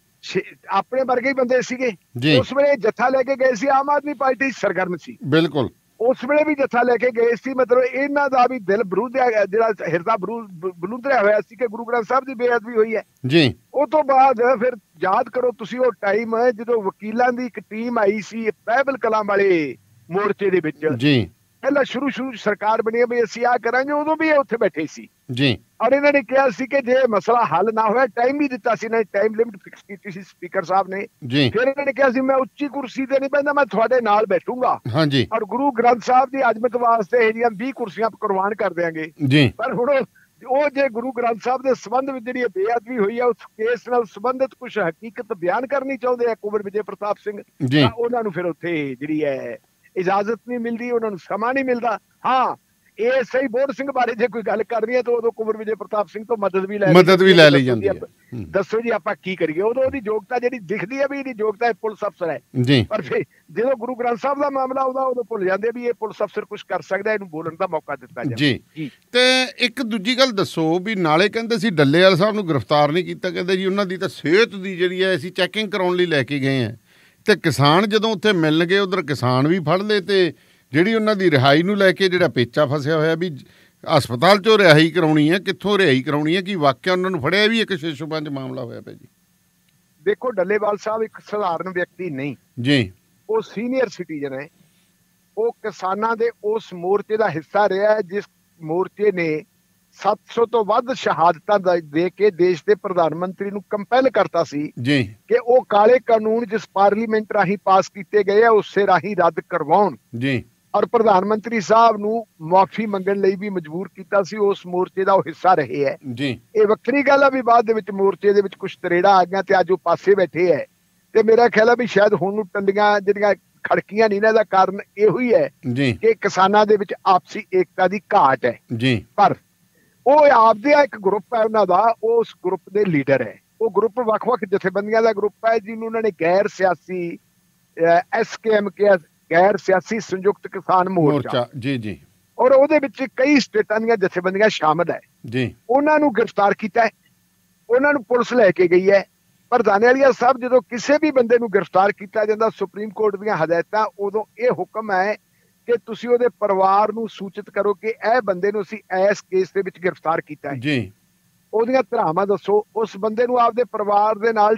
ਆਪਣੇ ਵਰਗੇ ਹੀ ਬੰਦੇ ਸੀਗੇ। ਉਸ ਵੇਲੇ ਜੱਥਾ ਲੈ ਕੇ ਗਏ ਸੀ, ਆਮ ਆਦਮੀ ਪਾਰਟੀ ਸਰਗਰਮ ਸੀ ਬਿਲਕੁਲ। ਉਸ ਵੇਲੇ ਵੀ ਜੱਥਾ ਲੈ ਕੇ ਗਏ ਸੀ। ਮਤਲਬ ਇਹਨਾਂ ਦਾ ਵੀ ਦਿਲ ਬਰੂਦਿਆ, ਜਿਹੜਾ ਹਿਰਦਾ ਬਲੂੰਦਰਿਆ ਹੋਇਆ ਸੀ ਕਿ ਗੁਰੂ ਗ੍ਰੰਥ ਸਾਹਿਬ ਦੀ ਬੇਅਦਬੀ ਹੋਈ ਹੈ ਜੀ। ਉਹ ਤੋਂ ਬਾਅਦ ਫਿਰ ਯਾਦ ਕਰੋ ਤੁਸੀਂ ਉਹ ਟਾਈਮ ਜਦੋਂ ਵਕੀਲਾਂ ਦੀ ਇੱਕ ਟੀਮ ਆਈ ਸੀ ਬਹਿਬਲ ਕਲਾਂ ਵਾਲੇ ਮੋਰਚੇ ਦੇ ਵਿੱਚ ਜੀ। ਪਹਿਲਾਂ ਸ਼ੁਰੂ ਸ਼ੁਰੂ ਸਰਕਾਰ ਬਣੀ ਵੀ ਅਸੀਂ ਆਹ ਕਰਾਂਗੇ, ਉਦੋਂ ਵੀ ਇਹ ਉੱਥੇ ਬੈਠੇ ਸੀ ਜੀ। ਔਰ ਇਹਨਾਂ ਨੇ ਕਿਹਾ ਸੀ ਕਿ ਜੇ ਮਸਲਾ ਹੱਲ ਨਾ ਹੋਇਆ, ਟਾਈਮ ਵੀ ਦਿੱਤਾ ਸੀ, ਇਹਨਾਂ ਨੇ ਟਾਈਮ ਲਿਮਿਟ ਫਿਕਸ ਕੀਤੀ ਸੀ ਸਪੀਕਰ ਸਾਹਿਬ ਨੇ ਜੀ। ਫਿਰ ਇਹਨਾਂ ਨੇ ਕਿਹਾ ਸੀ ਮੈਂ ਉੱਚੀ ਕੁਰਸੀ ਤੇ ਨਹੀਂ ਬੈਠਦਾ, ਮੈਂ ਤੁਹਾਡੇ ਨਾਲ ਬੈਠੂੰਗਾ ਹਾਂਜੀ, ਔਰ ਗੁਰੂ ਗ੍ਰੰਥ ਸਾਹਿਬ ਦੀ ਅਜ਼ਮਤ ਵਾਸਤੇ ਇਹ ਜਿਹੀਆਂ ਵੀਹ ਕੁਰਸੀਆਂ ਕੁਰਬਾਨ ਕਰ ਦਿਆਂਗੇ ਜੀ। ਪਰ ਹੁਣ ਉਹ ਜੇ ਗੁਰੂ ਗ੍ਰੰਥ ਸਾਹਿਬ ਦੇ ਸੰਬੰਧ ਵਿੱਚ ਜਿਹੜੀ ਬੇਅਦਬੀ ਹੋਈ ਹੈ ਉਸ ਕੇਸ ਨਾਲ ਸੰਬੰਧਿਤ ਕੁਝ ਹਕੀਕਤ ਬਿਆਨ ਕਰਨੀ ਚਾਹੁੰਦੇ ਆ ਕੁੰਵਰ ਵਿਜੇ ਪ੍ਰਤਾਪ ਸਿੰਘ, ਉਹਨਾਂ ਨੂੰ ਫਿਰ ਉੱਥੇ ਜਿਹੜੀ ਹੈ ਇਜਾਜ਼ਤ ਨਹੀਂ ਮਿਲਦੀ, ਉਹਨਾਂ ਨੂੰ ਸਮਾਂ ਨਹੀਂ ਮਿਲਦਾ। ਹਾਂ, ਇਹ ਸਹੀ ਬੋਧ ਸਿੰਘ ਬਾਰੇ ਜੇ ਕੋਈ ਗੱਲ ਕਰਨੀ ਹੈ ਤਾਂ ਉਦੋਂ ਕੁੰਵਰ ਵਿਜੇ ਪ੍ਰਤਾਪ ਸਿੰਘ ਤੋਂ ਮਦਦ ਵੀ ਲੈ ਮਦਦ ਵੀ ਲੈ ਲਈ ਜਾਂਦੀ ਹੈ। ਦੱਸੋ ਜੀ ਆਪਾਂ ਕੀ ਕਰੀਏ? ਉਦੋਂ ਉਹਦੀ ਯੋਗਤਾ ਜਿਹੜੀ ਦਿਖਦੀ ਹੈ ਵੀ ਇਹਦੀ ਯੋਗਤਾ ਇਹ ਪੁਲਿਸ ਅਫਸਰ ਹੈ ਜੀ, ਪਰ ਫਿਰ ਜਦੋਂ ਗੁਰੂ ਗ੍ਰੰਥ ਸਾਹਿਬ ਦਾ ਮਾਮਲਾ ਆਉਂਦਾ ਉਦੋਂ ਭੁੱਲ ਜਾਂਦੇ ਵੀ ਇਹ ਪੁਲਿਸ ਅਫਸਰ ਕੁਝ ਕਰ ਸਕਦਾ, ਇਹਨੂੰ ਬੋਲਣ ਦਾ ਮੌਕਾ ਦਿੱਤਾ ਜਾਵੇ ਜੀ। ਤੇ ਇੱਕ ਦੂਜੀ ਗੱਲ ਦੱਸੋ ਵੀ ਨਾਲੇ ਕਹਿੰਦੇ ਸੀ ਡੱਲੇਵਾਲ ਸਾਹਿਬ ਨੂੰ ਗ੍ਰਿਫਤਾਰ ਨਹੀਂ ਕੀਤਾ, ਕਹਿੰਦੇ ਜੀ ਉਹਨਾਂ ਦੀ ਤਾਂ ਸਿਹਤ ਦੀ ਜਿਹੜੀ ਹੈ ਅਸੀਂ ਚੈਕਿੰਗ ਕਰਾਉਣ ਲਈ ਲੈ ਕੇ ਗਏ ਹਾਂ, ਤੇ ਕਿਸਾਨ ਜਦੋਂ ਉੱਥੇ ਮਿਲਣ ਗਏ ਉਧਰ ਕਿਸਾਨ ਵੀ ਫੜ ਲਏ, ਤੇ ਜਿਹੜੀ ਉਹਨਾਂ ਦੀ ਰਿਹਾਈ ਨੂੰ ਲੈ ਕੇ ਜਿਹੜਾ ਪੇਚਾ ਫਸਿਆ ਹੋਇਆ ਵੀ ਹਸਪਤਾਲ 'ਚੋਂ ਰਿਹਾਈ ਕਰਾਉਣੀ ਹੈ, ਕਿੱਥੋਂ ਰਿਹਾਈ ਕਰਾਉਣੀ ਹੈ, ਕਿ ਵਾਕਿਆ ਉਹਨਾਂ ਨੂੰ ਫੜਿਆ ਵੀ ਇੱਕ ਛੇ ਸੌ ਪੰਜ ਮਾਮਲਾ ਹੋਇਆ ਪਿਆ ਜੀ। ਦੇਖੋ ਡੱਲੇਵਾਲ ਸਾਹਿਬ ਇੱਕ ਸਧਾਰਨ ਵਿਅਕਤੀ ਨਹੀਂ ਜੀ, ਉਹ ਸੀਨੀਅਰ ਸਿਟੀਜ਼ਨ ਹੈ। ਉਹ ਕਿਸਾਨਾਂ ਦੇ ਉਸ ਮੋਰਚੇ ਦਾ ਹਿੱਸਾ ਰਿਹਾ ਜਿਸ ਮੋਰਚੇ ਨੇ ਸੱਤ ਸੌ ਤੋਂ ਵੱਧ ਸ਼ਹਾਦਤਾਂ ਦੇ ਕੇ ਦੇਸ਼ ਦੇ ਪ੍ਰਧਾਨ ਮੰਤਰੀ ਨੂੰ ਕੰਪੈਲ ਕਰਤਾ ਸੀ ਜੀ ਕਿ ਉਹ ਕਾਲੇ ਕਾਨੂੰਨ ਜਿਸ ਪਾਰਲੀਮੈਂਟ ਰਾਹੀਂ ਪਾਸ ਕੀਤੇ ਗਏ ਆ ਉਸੇ ਰਾਹੀਂ ਰੱਦ ਕਰਵਾਉਣ ਜੀ, ਔਰ ਪ੍ਰਧਾਨ ਮੰਤਰੀ ਸਾਹਿਬ ਨੂੰ ਮੁਆਫੀ ਮੰਗਣ ਲਈ ਵੀ ਮਜਬੂਰ ਕੀਤਾ ਸੀ। ਉਸ ਮੋਰਚੇ ਦਾ ਉਹ ਹਿੱਸਾ ਰਹੇ ਹੈ ਜੀ। ਇਹ ਵੱਖਰੀ ਗੱਲ ਆ ਵੀ ਬਾਅਦ ਦੇ ਵਿੱਚ ਮੋਰਚੇ ਦੇ ਵਿੱਚ ਕੁਝ ਤਰੇੜਾ ਆ ਗਿਆ ਤੇ ਅੱਜ ਉਹ ਪਾਸੇ ਬੈਠੇ ਹੈ, ਤੇ ਮੇਰਾ ਖਿਆਲ ਆ ਵੀ ਸ਼ਾਇਦ ਹੁਣ ਨੂੰ ਟੱਲੀਆਂ ਜਿਹੜੀਆਂ ਖੜਕੀਆਂ ਨਹੀਂ, ਇਹਨਾਂ ਦਾ ਕਾਰਨ ਇਹੋ ਹੀ ਹੈ ਕਿ ਕਿਸਾਨਾਂ ਦੇ ਵਿੱਚ ਆਪਸੀ ਏਕਤਾ ਦੀ ਘਾਟ ਹੈ ਜੀ। ਪਰ ਉਹ ਆਪਦੇ ਇੱਕ ਗਰੁੱਪ ਹੈ ਉਹਨਾਂ ਦਾ, ਉਸ ਗਰੁੱਪ ਦੇ ਲੀਡਰ ਹੈ। ਉਹ ਗਰੁੱਪ ਵੱਖ-ਵੱਖ ਜਥੇਬੰਦੀਆਂ ਦਾ ਗਰੁੱਪ ਹੈ ਜਿਹਨੂੰ ਉਹਨਾਂ ਨੇ ਗੈਰ ਸਿਆਸੀ ਐਸ ਕੇ ਐਮ ਕਿਹਾ, ਗੈਰ ਸਿਆਸੀ ਸੰਯੁਕਤ ਕਿਸਾਨ ਮੋਰਚਾ ਜੀ ਜੀ, ਔਰ ਉਹਦੇ ਵਿੱਚ ਕਈ ਸਟੇਟਾਂ ਦੀਆਂ ਜਥੇਬੰਦੀਆਂ ਸ਼ਾਮਲ ਹੈ ਜੀ। ਉਹਨਾਂ ਨੂੰ ਗ੍ਰਿਫਤਾਰ ਕੀਤਾ ਹੈ, ਉਹਨਾਂ ਨੂੰ ਪੁਲਿਸ ਲੈ ਕੇ ਗਈ ਹੈ। ਪਰ ਦਾਨੇਵਾਲੀਆ ਸਾਹਿਬ ਜਦੋਂ ਕਿਸੇ ਵੀ ਬੰਦੇ ਨੂੰ ਗ੍ਰਿਫਤਾਰ ਕੀਤਾ ਜਾਂਦਾ ਸੁਪਰੀਮ ਕੋਰਟ ਦੀਆਂ ਹਦਾਇਤਾਂ, ਉਦੋਂ ਇਹ ਹੁਕਮ ਹੈ ਕਿ ਤੁਸੀਂ ਉਹਦੇ ਪਰਿਵਾਰ ਨੂੰ ਸੂਚਿਤ ਕਰੋ ਕਿ ਇਹ ਬੰਦੇ ਨੂੰ ਅਸੀਂ ਇਸ ਕੇਸ ਦੇ ਵਿੱਚ ਗ੍ਰਿਫਤਾਰ ਕੀਤਾ ਹੈ ਜੀ। ਉਹਦੀਆਂ ਧਾਰਾਵਾਂ ਦੱਸੋ, ਉਸ ਬੰਦੇ ਨੂੰ ਆਪਦੇ ਪਰਿਵਾਰ ਦੇ ਨਾਲ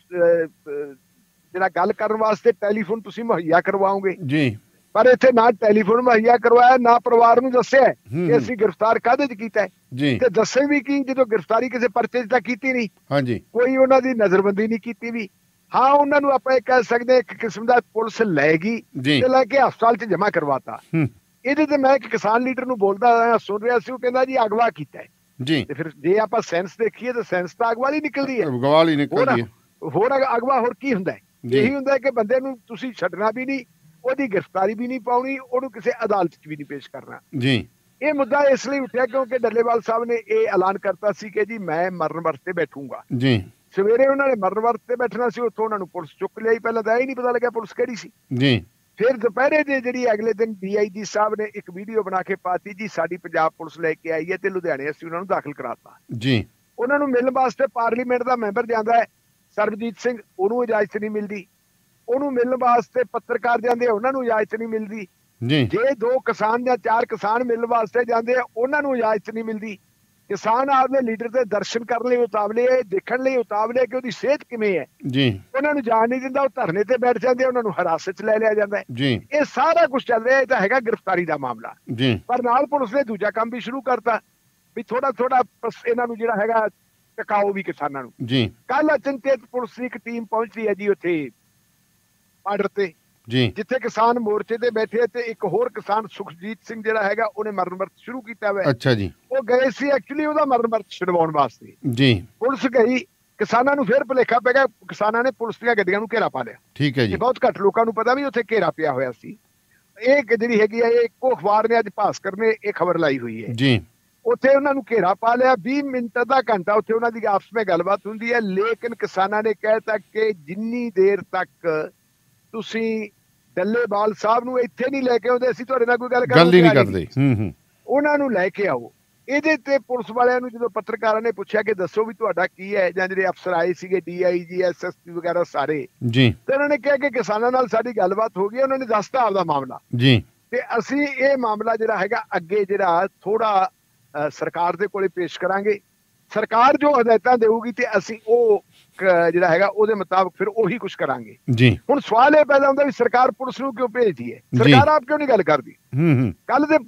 ਜਿਹੜਾ ਗੱਲ ਕਰਨ ਵਾਸਤੇ ਟੈਲੀਫੋਨ ਤੁਸੀਂ ਮੁਹੱਈਆ ਕਰਵਾਓਗੇ ਜੀ। ਪਰ ਇੱਥੇ ਨਾ ਟੈਲੀਫੋਨ ਮੁਹੱਈਆ ਕਰਵਾਇਆ, ਨਾ ਪਰਿਵਾਰ ਨੂੰ ਦੱਸਿਆ ਕਿ ਅਸੀਂ ਗ੍ਰਿਫਤਾਰ ਕਾਹਦੇ 'ਚ ਕੀਤਾ ਹੈ ਜੀ। ਤੇ ਦੱਸੇ ਵੀ ਕੀ, ਜਦੋਂ ਗ੍ਰਿਫਤਾਰੀ ਕਿਸੇ ਪਰਚੇ 'ਚ ਤਾਂ ਕੀਤੀ ਨਹੀਂ, ਹਾਂਜੀ, ਕੋਈ ਉਹਨਾਂ ਦੀ ਨਜ਼ਰਬੰਦੀ ਨਹੀਂ ਕੀਤੀ ਵੀ। ਹਾਂ, ਉਹਨਾਂ ਨੂੰ ਆਪਾਂ ਇਹ ਕਹਿ ਸਕਦੇ ਇੱਕ ਕਿਸਮ ਦਾ ਪੁਲਿਸ ਲੈ ਗਈ ਤੇ ਲੈ ਕੇ ਹਸਪਤਾਲ 'ਚ ਜਮ੍ਹਾਂ ਕਰਵਾਤਾ। ਇਹਦੇ ਤੇ ਮੈਂ ਇੱਕ ਕਿਸਾਨ ਲੀਡਰ ਨੂੰ ਬੋਲਦਾ ਸੁਣ ਰਿਹਾ ਸੀ, ਉਹ ਕਹਿੰਦਾ ਜੀ ਅਗਵਾ ਕੀਤਾ ਹੈ ਜੀ। ਤੇ ਫਿਰ ਜੇ ਆਪਾਂ ਸੈਂਸ ਦੇਖੀਏ ਤਾਂ ਸੈਂਸ ਤਾਂ ਅਗਵਾ ਹੀ ਨਿਕਲਦੀ ਹੈ, ਅਗਵਾ ਹੀ ਨਿਕਲਦੀ ਹੈ। ਹੋਰ ਅਗਵਾ ਹੋਰ ਕੀ ਹੁੰਦਾ ਹੈ? ਇਹੀ ਹੁੰਦਾ ਕਿ ਬੰਦੇ ਨੂੰ ਤੁਸੀਂ ਛੱਡਣਾ ਵੀ ਨਹੀਂ, ਉਹਦੀ ਗ੍ਰਿਫਤਾਰੀ ਵੀ ਨਹੀਂ ਪਾਉਣੀ, ਉਹਨੂੰ ਕਿਸੇ ਅਦਾਲਤ 'ਚ ਵੀ ਨਹੀਂ ਪੇਸ਼ ਕਰਨਾ ਜੀ। ਇਹ ਮੁੱਦਾ ਇਸ ਲਈ ਉੱਠਿਆ ਕਿਉਂਕਿ ਡੱਲੇਵਾਲ ਸਾਹਿਬ ਨੇ ਇਹ ਐਲਾਨ ਕਰਤਾ ਸੀ ਕਿ ਜੀ ਮੈਂ ਮਰਨ ਵਰਤੇ ਬੈਠੂੰਗਾ ਜੀ। ਸਵੇਰੇ ਉਹਨਾਂ ਨੇ ਮਰਨ ਵਰਤ ਤੇ ਬੈਠਣਾ ਸੀ, ਉੱਥੋਂ ਉਹਨਾਂ ਨੂੰ ਪੁਲਿਸ ਚੁੱਕ ਲਿਆਈ। ਪਹਿਲਾਂ ਤਾਂ ਇਹ ਨਹੀਂ ਪਤਾ ਲੱਗਿਆ ਪੁਲਿਸ ਕਿਹੜੀ ਸੀ ਜੀ। ਫਿਰ ਦੁਪਹਿਰੇ ਦੇ ਜਿਹੜੀ ਅਗਲੇ ਦਿਨ ਡੀ ਆਈ ਜੀ ਸਾਹਿਬ ਨੇ ਇੱਕ ਵੀਡੀਓ ਬਣਾ ਕੇ ਪਾਤੀ ਜੀ, ਸਾਡੀ ਪੰਜਾਬ ਪੁਲਿਸ ਲੈ ਕੇ ਆਈ ਹੈ ਤੇ ਲੁਧਿਆਣੇ ਅਸੀਂ ਉਹਨਾਂ ਨੂੰ ਦਾਖਲ ਕਰਾਤਾ ਜੀ। ਉਹਨਾਂ ਨੂੰ ਮਿਲਣ ਵਾਸਤੇ ਪਾਰਲੀਮੈਂਟ ਦਾ ਮੈਂਬਰ ਜਾਂਦਾ ਹੈ ਸਰਬਜੀਤ ਸਿੰਘ, ਉਹਨੂੰ ਇਜਾਜ਼ਤ ਨਹੀਂ ਮਿਲਦੀ। ਉਹਨੂੰ ਮਿਲਣ ਵਾਸਤੇ ਪੱਤਰਕਾਰ ਜਾਂਦੇ, ਉਹਨਾਂ ਨੂੰ ਇਜਾਜ਼ਤ ਨਹੀਂ ਮਿਲਦੀ ਜੀ। ਜੇ ਦੋ ਕਿਸਾਨ ਜਾਂ ਚਾਰ ਕਿਸਾਨ ਮਿਲਣ ਵਾਸਤੇ ਜਾਂਦੇ ਆ, ਉਹਨਾਂ ਨੂੰ ਇਜਾਜ਼ਤ ਨਹੀਂ ਮਿਲਦੀ। ਕਿਸਾਨ ਆਪਦੇ ਲੀਡਰ ਦੇ ਦਰਸ਼ਨ ਕਰਨ ਲਈ ਉਤਾਵਲੇ ਹੈ, ਦੇਖਣ ਲਈ ਉਤਾਵਲੇ ਕਿ ਉਹਦੀ ਸਿਹਤ ਕਿਵੇਂ ਹੈ ਜੀ। ਉਹਨਾਂ ਨੂੰ ਜਾਣ ਨਹੀਂ ਦਿੰਦਾ, ਉਹ ਧਰਨੇ ਤੇ ਬੈਠ ਜਾਂਦੇ, ਉਹਨਾਂ ਨੂੰ ਹਿਰਾਸਤ 'ਚ ਲੈ ਲਿਆ ਜਾਂਦਾ ਜੀ। ਇਹ ਸਾਰਾ ਕੁਝ ਚੱਲ ਰਿਹਾ। ਇਹ ਤਾਂ ਹੈਗਾ ਗ੍ਰਿਫਤਾਰੀ ਦਾ ਮਾਮਲਾ ਜੀ। ਪਰ ਨਾਲ ਪੁਲਿਸ ਨੇ ਦੂਜਾ ਕੰਮ ਵੀ ਸ਼ੁਰੂ ਕਰਤਾ ਵੀ ਥੋੜਾ ਥੋੜਾ ਇਹਨਾਂ ਨੂੰ ਜਿਹੜਾ ਹੈਗਾ ਟਿਕਾਓ ਵੀ ਕਿਸਾਨਾਂ ਨੂੰ। ਜੀ। ਕੱਲ ਅਚਨਚੇਤ ਪੁਲਿਸ ਦੀ ਇੱਕ ਟੀਮ ਪਹੁੰਚਦੀ ਹੈ ਜੀ ਉੱਥੇ ਬਾਰਡਰ ਤੇ ਜੀ, ਜਿੱਥੇ ਕਿਸਾਨ ਮੋਰਚੇ ਤੇ ਬੈਠੇ ਤੇ ਇੱਕ ਹੋਰ ਕਿਸਾਨ ਸੁਖਜੀਤ ਸਿੰਘ ਜਿਹੜਾ ਹੈਗਾ ਉਹਨੇ ਮਰਨ ਵਰਤ ਸ਼ੁਰੂ ਕੀਤਾ ਹੋਇਆ। ਅੱਛਾ ਜੀ। ਉਹ ਗਏ ਸੀ ਐਕਚੁਅਲੀ ਉਹਦਾ ਮਰਨ ਵਰਤ ਛਡਵਾਉਣ ਵਾਸਤੇ। ਜੀ। ਪੁਲਿਸ ਗਈ, ਕਿਸਾਨਾਂ ਨੂੰ ਫਿਰ ਭੁਲੇਖਾ ਪੈ ਗਿਆ, ਕਿਸਾਨਾਂ ਨੇ ਪੁਲਿਸ ਦੀਆਂ ਗੱਡੀਆਂ ਨੂੰ ਘੇਰਾ ਪਾ ਲਿਆ। ਠੀਕ ਹੈ ਜੀ। ਬਹੁਤ ਘੱਟ ਲੋਕਾਂ ਨੂੰ ਪਤਾ ਵੀ ਉੱਥੇ ਘੇਰਾ ਪਿਆ ਹੋਇਆ ਸੀ। ਇਹ ਜਿਹੜੀ ਹੈਗੀ ਹੈ, ਇਹ ਇੱਕੋ ਅਖਬਾਰ ਨੇ ਅੱਜ ਭਾਸਕਰ ਨੇ ਇਹ ਖਬਰ ਲਾਈ ਹੋਈ ਹੈ ਜੀ। ਉੱਥੇ ਉਹਨਾਂ ਨੂੰ ਘੇਰਾ ਪਾ ਲਿਆ, ਵੀਹ ਮਿੰਟ ਦਾ ਘੰਟਾ ਉੱਥੇ ਉਹਨਾਂ ਦੀ ਆਪਸ ਵਿੱਚ ਗੱਲਬਾਤ ਹੁੰਦੀ ਹੈ। ਲੇਕਿਨ ਕਿਸਾਨਾਂ ਨੇ ਕਹਿਤਾ ਕਿ ਜਿੰਨੀ ਦੇਰ ਤੱਕ ਤੁਸੀਂ ਡੱਲੇਵਾਲ ਸਾਹਿਬ ਨੂੰ ਇੱਥੇ ਨਹੀਂ ਲੈ ਕੇ ਆਉਂਦੇ ਅਸੀਂ ਤੁਹਾਡੇ ਨਾਲ ਕੋਈ ਗੱਲ ਗੱਲ ਹੀ ਨਹੀਂ ਕਰਦੇ। ਹੂੰ ਹੂੰ ਉਹਨਾਂ ਨੂੰ ਲੈ ਕੇ ਆਓ। ਇਹਦੇ ਤੇ ਪੁਲਿਸ ਵਾਲਿਆਂ ਨੂੰ ਜਦੋਂ ਪੱਤਰਕਾਰਾਂ ਨੇ ਪੁੱਛਿਆ ਕਿ ਦੱਸੋ ਵੀ ਤੁਹਾਡਾ ਕੀ ਹੈ, ਜਾਂ ਜਿਹੜੇ ਅਫਸਰ ਆਏ ਸੀਗੇ D I G S S P ਵਗੈਰਾ ਸਾਰੇ ਜੀ, ਤੇ ਉਹਨਾਂ ਨੇ ਕਿਹਾ ਕਿ ਕਿਸਾਨਾਂ ਨਾਲ ਸਾਡੀ ਗੱਲਬਾਤ ਹੋ ਗਈ। ਉਹਨਾਂ ਨੇ ਦੱਸਤਾ ਆਪਦਾ ਮਾਮਲਾ ਜੀ, ਤੇ ਅਸੀਂ ਇਹ ਮਾਮਲਾ ਜਿਹੜਾ ਹੈਗਾ ਅੱਗੇ ਜਿਹੜਾ ਥੋੜਾ ਸਰਕਾਰ ਦੇ ਕੋਲੇ ਪੇਸ਼ ਕਰਾਂਗੇ। ਸਰਕਾਰ ਜੋ ਹਦਾਇਤਾਂ ਦੇਊਗੀ ਤੇ ਅਸੀਂ ਉਹ ਜਿਹੜਾ ਹੈਗਾ ਉਹਦੇ ਮੁਤਾਬਕ ਫਿਰ ਉਹੀ ਕੁਝ ਕਰਾਂਗੇ ਜੀ। ਹੁਣ ਸਵਾਲ ਇਹ ਪੈਦਾ ਹੁੰਦਾ ਵੀ ਸਰਕਾਰ ਪੁਲਿਸ ਨੂੰ ਕਿਉਂ ਭੇਜਦੀ ਹੈ, ਸਰਕਾਰ ਆਪ ਕਿਉਂ ਨਹੀਂ ਗੱਲ ਕਰਦੀ। ਕੱਲ ਦੇ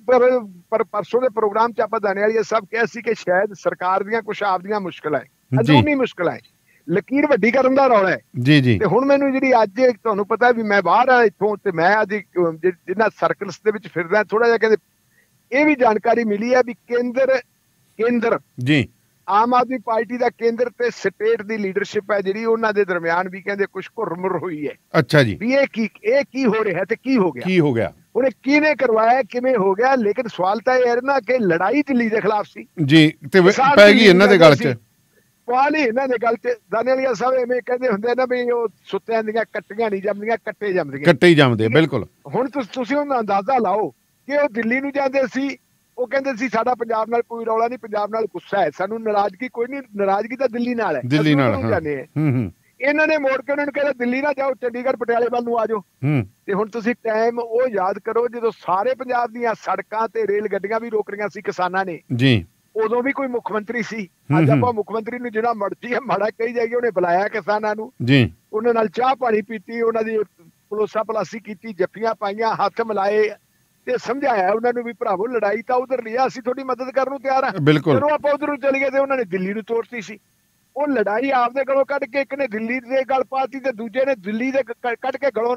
ਪਰਸੋਂ ਦੇ ਪ੍ਰੋਗਰਾਮ 'ਚ ਆਪਾਂ ਦਾਣੇ ਵਾਲੀ ਸਭ ਕਿਹਾ ਸੀ ਕਿ ਸ਼ਾਇਦ ਸਰਕਾਰ ਦੀਆਂ ਕੁਝ ਆਪਦੀਆਂ ਮੁਸ਼ਕਲਾਂ ਹੈ, ਅੰਦਰੂਨੀ ਮੁਸ਼ਕਲਾਂ ਹੈ, ਲਕੀਰ ਵੱਡੀ ਕਰਨ ਦਾ ਰੌਲਾ ਹੈ ਜੀ ਜੀ। ਤੇ ਹੁਣ ਮੈਨੂੰ ਜਿਹੜੀ ਅੱਜ ਤੁਹਾਨੂੰ ਪਤਾ ਵੀ ਮੈਂ ਬਾਹਰ ਆ ਇੱਥੋਂ ਤੇ ਮੈਂ ਅੱਜ ਜਿੰਨਾ ਸਰਕਲਸ ਦੇ ਵਿੱਚ ਫਿਰਦਾ ਥੋੜਾ ਜਿਹਾ ਕਹਿੰਦੇ ਇਹ ਵੀ ਜਾਣਕਾਰੀ ਮਿਲੀ ਹੈ ਵੀ ਕੇਂਦਰ ਕੇਂਦਰ ਜੀ ਆਮ ਆਦਮੀ ਪਾਰਟੀ ਦਾ ਕੇਂਦਰ ਤੇ ਸਟੇਟ ਦੀ ਲੀਡਰਸ਼ਿਪ ਹੈ ਜਿਹੜੀ ਉਹਨਾਂ ਦੇ ਦਰਮਿਆਨ ਵੀ ਕਹਿੰਦੇ ਕੁਝ ਘੁਰਮੁਰ ਹੋਈ ਹੈ। ਅੱਛਾ ਜੀ। ਵੀ ਇਹ ਕੀ ਇਹ ਕੀ ਹੋ ਰਿਹਾ ਤੇ ਕੀ ਹੋ ਗਿਆ ਕੀ ਹੋ ਗਿਆ ਹੁਣ ਕਿਹਨੇ ਕਰਵਾਇਆ ਕਿਵੇਂ ਹੋ ਗਿਆ। ਲੇਕਿਨ ਸਵਾਲ ਤਾਂ ਇਹ ਹੈ ਨਾ ਕਿ ਲੜਾਈ ਦਿੱਲੀ ਦੇ ਖਿਲਾਫ ਸੀ ਜੀ, ਤੇ ਪੈ ਗਈ ਇਹਨਾਂ ਦੇ ਗੱਲ 'ਚ ਸਵਾਲ ਹੀ ਇਹਨਾਂ ਦੇ ਗੱਲ 'ਚ। ਦਾਣੇ ਵਾਲੀਆ ਸਾਹਿਬ ਐਵੇਂ ਕਹਿੰਦੇ ਹੁੰਦੇ ਨਾ ਵੀ ਉਹ ਸੁੱਤਿਆਂ ਦੀਆਂ ਕੱਟੀਆਂ ਨਹੀਂ ਜੰਮਦੀਆਂ, ਕੱਟੇ ਜੰਮਦੀਆਂ, ਕੱਟੇ ਹੀ ਜੰਮਦੇ। ਬਿਲਕੁਲ। ਹੁਣ ਤੁਸੀਂ ਉਹਦਾ ਅੰਦਾਜ਼ਾ ਲਾਓ ਕਿ ਉਹ ਦਿੱਲੀ ਨੂੰ ਜਾਂਦੇ ਸੀ, ਉਹ ਕਹਿੰਦੇ ਸੀ ਸਾਡਾ ਪੰਜਾਬ ਨਾਲ ਕੋਈ ਰੌਲਾ ਨਹੀਂ, ਪੰਜਾਬ ਨਾਲ ਗੁੱਸਾ ਹੈ, ਸਾਨੂੰ ਨਾਰਾਜ਼ਗੀ ਕੋਈ ਨਹੀਂ, ਨਾਰਾਜ਼ਗੀ ਤਾਂ ਦਿੱਲੀ ਨਾਲ ਹੈ, ਦਿੱਲੀ ਨਾਲ ਜਾਂਦੇ ਆ। ਇਹਨਾਂ ਨੇ ਮੋੜ ਕੇ ਉਹਨਾਂ ਨੂੰ ਕਹਿੰਦਾ ਦਿੱਲੀ ਨਾ ਜਾਓ, ਚੰਡੀਗੜ੍ਹ ਪਟਿਆਲੇ ਵੱਲ ਨੂੰ ਆ ਜਾਓ। ਤੇ ਹੁਣ ਤੁਸੀਂ ਟਾਈਮ ਉਹ ਯਾਦ ਕਰੋ ਜਦੋਂ ਸਾਰੇ ਪੰਜਾਬ ਦੀਆਂ ਸੜਕਾਂ ਤੇ ਰੇਲ ਗੱਡੀਆਂ ਵੀ ਰੋਕ ਰਹੀਆਂ ਸੀ ਕਿਸਾਨਾਂ ਨੇ ਜੀ, ਉਦੋਂ ਵੀ ਕੋਈ ਮੁੱਖ ਮੰਤਰੀ ਸੀ। ਅੱਜ ਆਪਾਂ ਮੁੱਖ ਮੰਤਰੀ ਨੂੰ ਜਿਹੜਾ ਮਰਜ਼ੀ ਹੈ ਮਾੜਾ ਕਹੀ ਜਾਈਏ, ਉਹਨੇ ਬੁਲਾਇਆ ਕਿਸਾਨਾਂ ਨੂੰ ਜੀ, ਉਹਨਾਂ ਨਾਲ ਚਾਹ ਪਾਣੀ ਪੀਤੀ, ਉਹਨਾਂ ਦੀ ਪਲੋਸਾ ਪਲਾਸੀ ਕੀਤੀ, ਜੱਫੀਆਂ ਪਾਈਆਂ, ਹੱਥ ਮਿਲਾਏ ਤੇ ਸਮਝਾਇਆ ਉਹਨਾਂ ਨੂੰ ਵੀ ਭਰਾਵੋ ਲੜਾਈ ਤਾਂ ਉਧਰ ਲਿਆ, ਅਸੀਂ ਤੁਹਾਡੀ ਮਦਦ ਕਰਨ ਨੂੰ ਤਿਆਰ ਆ। ਜਦੋਂ ਆਪਾਂ ਉਧਰ ਨੂੰ ਚਲੇ ਗਏ ਤੇ ਉਹਨਾਂ ਨੇ ਦਿੱਲੀ ਨੂੰ ਤੋੜਤੀ ਸੀ। ਉਹ ਲੜਾਈ ਆਪਦੇ ਗਲੋਂ ਕੱਢ ਕੇ ਇੱਕ ਨੇ ਦਿੱਲੀ ਦੇ ਗਲ ਪਾਤੀ ਤੇ ਦੂਜੇ ਨੇ ਦਿੱਲੀ ਦੇ ਕੱਢ ਕੇ ਗਲੋਂ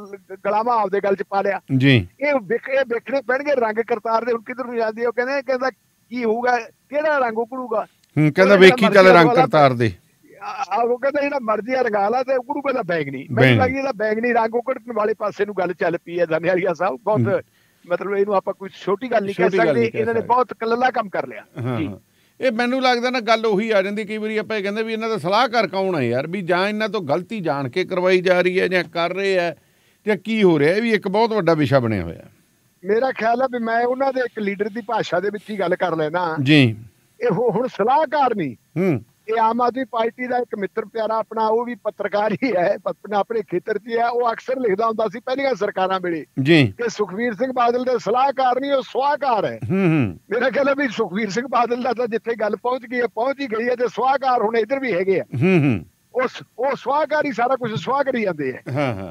ਗਲਾਵਾ ਆਪਦੇ ਗਲ 'ਚ ਪਾ ਲਿਆ ਜੀ। ਇਹ ਇਹ ਵੇਖਣੇ ਪੈਣਗੇ ਰੰਗ ਕਰਤਾਰ ਦੇ ਹੁਣ ਕਿੱਧਰ ਨੂੰ ਜਾਂਦੇ। ਉਹ ਕਹਿੰਦੇ ਕਹਿੰਦਾ ਕੀ ਹੋਊਗਾ, ਕਿਹੜਾ ਰੰਗ ਉਕੜੂਗਾ। ਕਹਿੰਦਾ ਵੇਖੀ ਚੱਲ ਰੰਗ ਕਰਤਾਰ ਦੇ। ਉਹ ਕਹਿੰਦਾ ਜਿਹੜਾ ਮਰਜ਼ੀ ਰੰਗਾ ਲਾ ਤੇ ਉਕੜੂ ਕਹਿੰਦਾ ਬੈਂਗਣੀ। ਮੈਨੂੰ ਲੱਗੀ ਇਹਦਾ ਬੈਂਗਣੀ ਰੰਗ ਉਕੜਨ ਵਾਲੇ ਪਾਸੇ ਨੂੰ ਗੱਲ ਚੱਲ ਪਈ ਹੈ ਦਾਣੇ ਵਾਲੀਆ ਸਾਹਿਬ। ਬਹੁਤ ਮਤਲਬ ਇਹਨੂੰ ਆਪਾਂ ਕੋਈ ਛੋਟੀ ਗੱਲ ਨਹੀਂ ਕਹਿ ਸਕਦੇ, ਇਹਨਾਂ ਨੇ ਬਹੁਤ ਕਲਲਾ ਕੰਮ ਕਰ ਲਿਆ ਜੀ। ਇਹ ਮੈਨੂੰ ਲੱਗਦਾ ਨਾ ਗੱਲ ਉਹੀ ਆ ਜਾਂਦੀ, ਕਈ ਵਾਰੀ ਆਪਾਂ ਇਹ ਕਹਿੰਦੇ ਵੀ ਇਹਨਾਂ ਦਾ ਸਲਾਹਕਾਰ ਕੌਣ ਹੈ ਯਾਰ, ਵੀ ਜਾਂ ਇਹਨਾਂ ਤੋਂ ਗਲਤੀ ਜਾਣ ਕੇ ਕਰਵਾਈ ਜਾ ਰਹੀ ਹੈ ਜਾਂ ਕਰ ਰਹੇ ਹੈ ਜਾਂ ਕੀ ਹੋ ਰਿਹਾ। ਇਹ ਵੀ ਇੱਕ ਬਹੁਤ ਵੱਡਾ ਵਿਸ਼ਾ ਬਣਿਆ ਹੋਇਆ। ਮੇਰਾ ਖਿਆਲ ਹੈ ਵੀ ਮੈਂ ਉਹਨਾਂ ਦੇ ਇੱਕ ਲੀਡਰ ਦੀ ਭਾਸ਼ਾ ਦੇ ਵਿੱਚ ਹੀ ਗੱਲ ਕਰ ਲੈਣਾ ਜੀ। ਇਹ ਹੁਣ ਸਲਾਹਕਾਰ ਨਹੀਂ, ਇਹ ਆਮ ਆਦਮੀ ਪਾਰਟੀ ਦਾ ਇੱਕ ਮਿੱਤਰ ਪਿਆਰਾ ਆਪਣਾ, ਉਹ ਵੀ ਪੱਤਰਕਾਰ ਹੀ ਹੈ, ਆਪਣੇ ਖੇਤਰ 'ਚ ਹੈ। ਉਹ ਅਕਸਰ ਲਿਖਦਾ ਹੁੰਦਾ ਸੀ ਪਹਿਲੀਆਂ ਸਰਕਾਰਾਂ ਵੇਲੇ ਜੀ ਕਿ ਸੁਖਬੀਰ ਸਿੰਘ ਬਾਦਲ ਦੇ ਸਲਾਹਕਾਰ ਨਹੀਂ, ਉਹ ਸਵਾਹਕਾਰ ਹੈ। ਮੇਰਾ ਖਿਆਲ ਹੈ ਵੀ ਸੁਖਬੀਰ ਸਿੰਘ ਬਾਦਲ ਦਾ ਤਾਂ ਜਿੱਥੇ ਗੱਲ ਪਹੁੰਚ ਗਈ ਹੈ ਪਹੁੰਚ ਹੀ ਗਈ ਹੈ, ਤੇ ਸਵਾਹਕਾਰ ਹੁਣ ਇੱਧਰ ਵੀ ਹੈਗੇ ਆ। ਉਸ ਉਹ ਸਵਾਹਕਾਰ ਹੀ ਸਾਰਾ ਕੁਝ ਸਵਾਹ ਕਰੀ ਜਾਂਦੇ ਆ।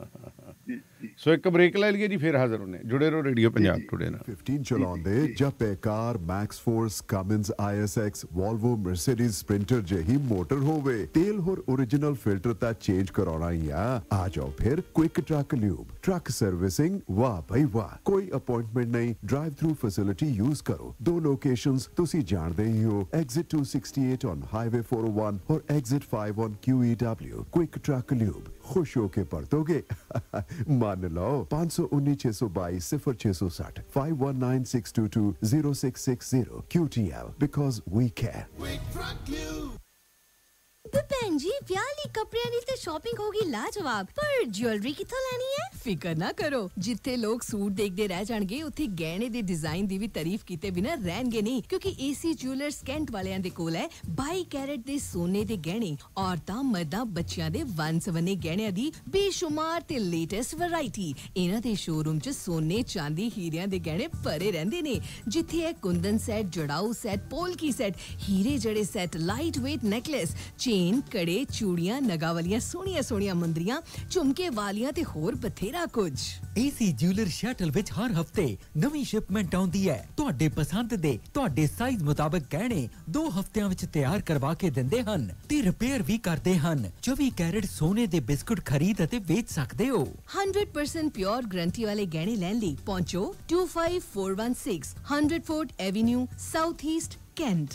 ਸੋ ਇੱਕ ਬ੍ਰੇਕ ਲੈ ਲਈਏ ਜੀ, ਫਿਰ ਹਾਜ਼ਰ ਹੋਣੇ। ਜੁੜੇ ਰਹੋ ਰੇਡੀਓ ਪੰਜਾਬ ਟੁਡੇ ਨਾਲ। ਫਿਫਟੀਨ ਚਲਾਉਂਦੇ ਜਾਂ ਬੇਕਾਰ max force Cummins I S X Volvo Mercedes Sprinter ਜਿਹੀ ਮੋਟਰ ਹੋਵੇ, ਤੇਲ ਹੋਰ ओरिजिनल ਫਿਲਟਰ ਤਾਂ ਚੇਂਜ ਕਰਾਉਣਾ ਹੀ ਆ। ਆ ਜਾਓ ਫਿਰ quick truck lube truck servicing. ਵਾਹ ਭਾਈ ਵਾਹ, ਕੋਈ ਅਪਾਇੰਟਮੈਂਟ ਨਹੀਂ, ਡਰਾਈਵ ਥਰੂ ਫੈਸਿਲਿਟੀ ਯੂਜ਼ ਕਰੋ। ਦੋ ਲੋਕੇਸ਼ਨਸ ਤੁਸੀਂ ਜਾਣਦੇ ਹੀ ਹੋ, exit two sixty eight on highway four O one or exit five on Q E W. Quick truck lube, खुश होके परतोगे। मान लो पाँच सौ उन्नीस छह सौ बाईस सिफर छह सौ साठ five one nine six two two zero six six zero Q T L because we care। ਭੈਣ ਜੀ ਵਿਆਹ ਲਈ ਕੱਪੜਿਆਂ ਦੀ ਤੇ ਸ਼ਾਪਿੰਗ ਹੋ ਗਈ ਲਾਜਵਾਬ, ਪਰ ਜੁਐਲਰੀ ਕਿੱਥੋਂ ਲੈਣੀ ਹੈ? ਫਿਕਰ ਨਾ ਕਰੋ, ਜਿੱਥੇ ਲੋਕ ਸੂਟ ਦੇਖਦੇ ਰਹਿ ਜਾਣਗੇ ਉੱਥੇ ਗਹਿਣੇ ਦੇ ਡਿਜ਼ਾਈਨ ਦੀ ਵੀ ਤਾਰੀਫ ਕੀਤੇ ਬਿਨਾਂ ਰਹਿਣਗੇ ਨਹੀਂ, ਕਿਉਂਕਿ ਏਸੀ ਜੁਐਲਰਸ ਕੈਂਟ ਵਾਲਿਆਂ ਦੇ ਕੋਲ ਹੈ ਬਾਈ ਕੈਰਟ ਦੇ ਸੋਨੇ ਦੇ ਗਹਿਣੇ, ਔਰਤਾਂ ਮਰਦਾਂ ਬੱਚਿਆਂ ਦੇ ਵੰਨ ਸਵੰਨੇ ਗਹਿਣਿਆਂ ਦੀ ਬੇਸ਼ੁਮਾਰ ਤੇ ਲੇਟੈਸਟ ਵੈਰਾਈਟੀ। ਇਹਨਾਂ ਦੇ ਸ਼ੋਰੂਮ 'ਚ ਸੋਨੇ ਚਾਂਦੀ ਹੀਰਿਆਂ ਦੇ ਗਹਿਣੇ ਭਰੇ ਰਹਿੰਦੇ ਨੇ, ਜਿੱਥੇ ਹੈ ਕੁੰਦਨ ਸੈਟ, ਜੜਾਊ ਸੈਟ, ਪੋਲਕੀ ਸੈਟ, ਹੀਰੇ ਜੜੇ set, light weight necklace, chain, ਕੜੇ, ਚੂੜੀਆਂ, ਨਗਾ ਵਾਲੀਆਂ ਸੋਹਣੀਆਂ ਸੋਹਣੀਆਂ ਮੁੰਦਰੀਆਂ, ਝੁਮਕੇ ਵਾਲੀਆਂ ਤੇ ਹੋਰ ਬਥੇਰਾ ਕੁਝ। ਏਸੀ ਜਿਊਲਰ ਸ਼ਟਲ ਵਿੱਚ ਹਰ ਹਫਤੇ ਨਵੀਂ ਸ਼ਿਪਮੈਂਟ ਆਉਂਦੀ ਹੈ। ਤੁਹਾਡੇ ਪਸੰਦ ਦੇ ਤੁਹਾਡੇ ਸਾਈਜ਼ ਮੁਤਾਬਕ ਗਹਿਣੇ ਦੋ ਹਫ਼ਤਿਆਂ ਵਿੱਚ ਤਿਆਰ ਕਰਵਾ ਕੇ ਦਿੰਦੇ ਹਨ ਤੇ ਰਿਪੇਅਰ ਵੀ ਕਰਦੇ ਹਨ। ਚੌਵੀ ਕੈਰਟ ਸੋਨੇ ਦੇ ਬਿਸਕੁਟ ਖਰੀਦ ਅਤੇ ਵੇਚ ਸਕਦੇ ਹੋ। हंड्रेड परसेंट प्योर गारंटी वाले गहने लैन ਲਈ ਪਹੁੰਚੋ two five four one six hundred fort avenue south east Kent.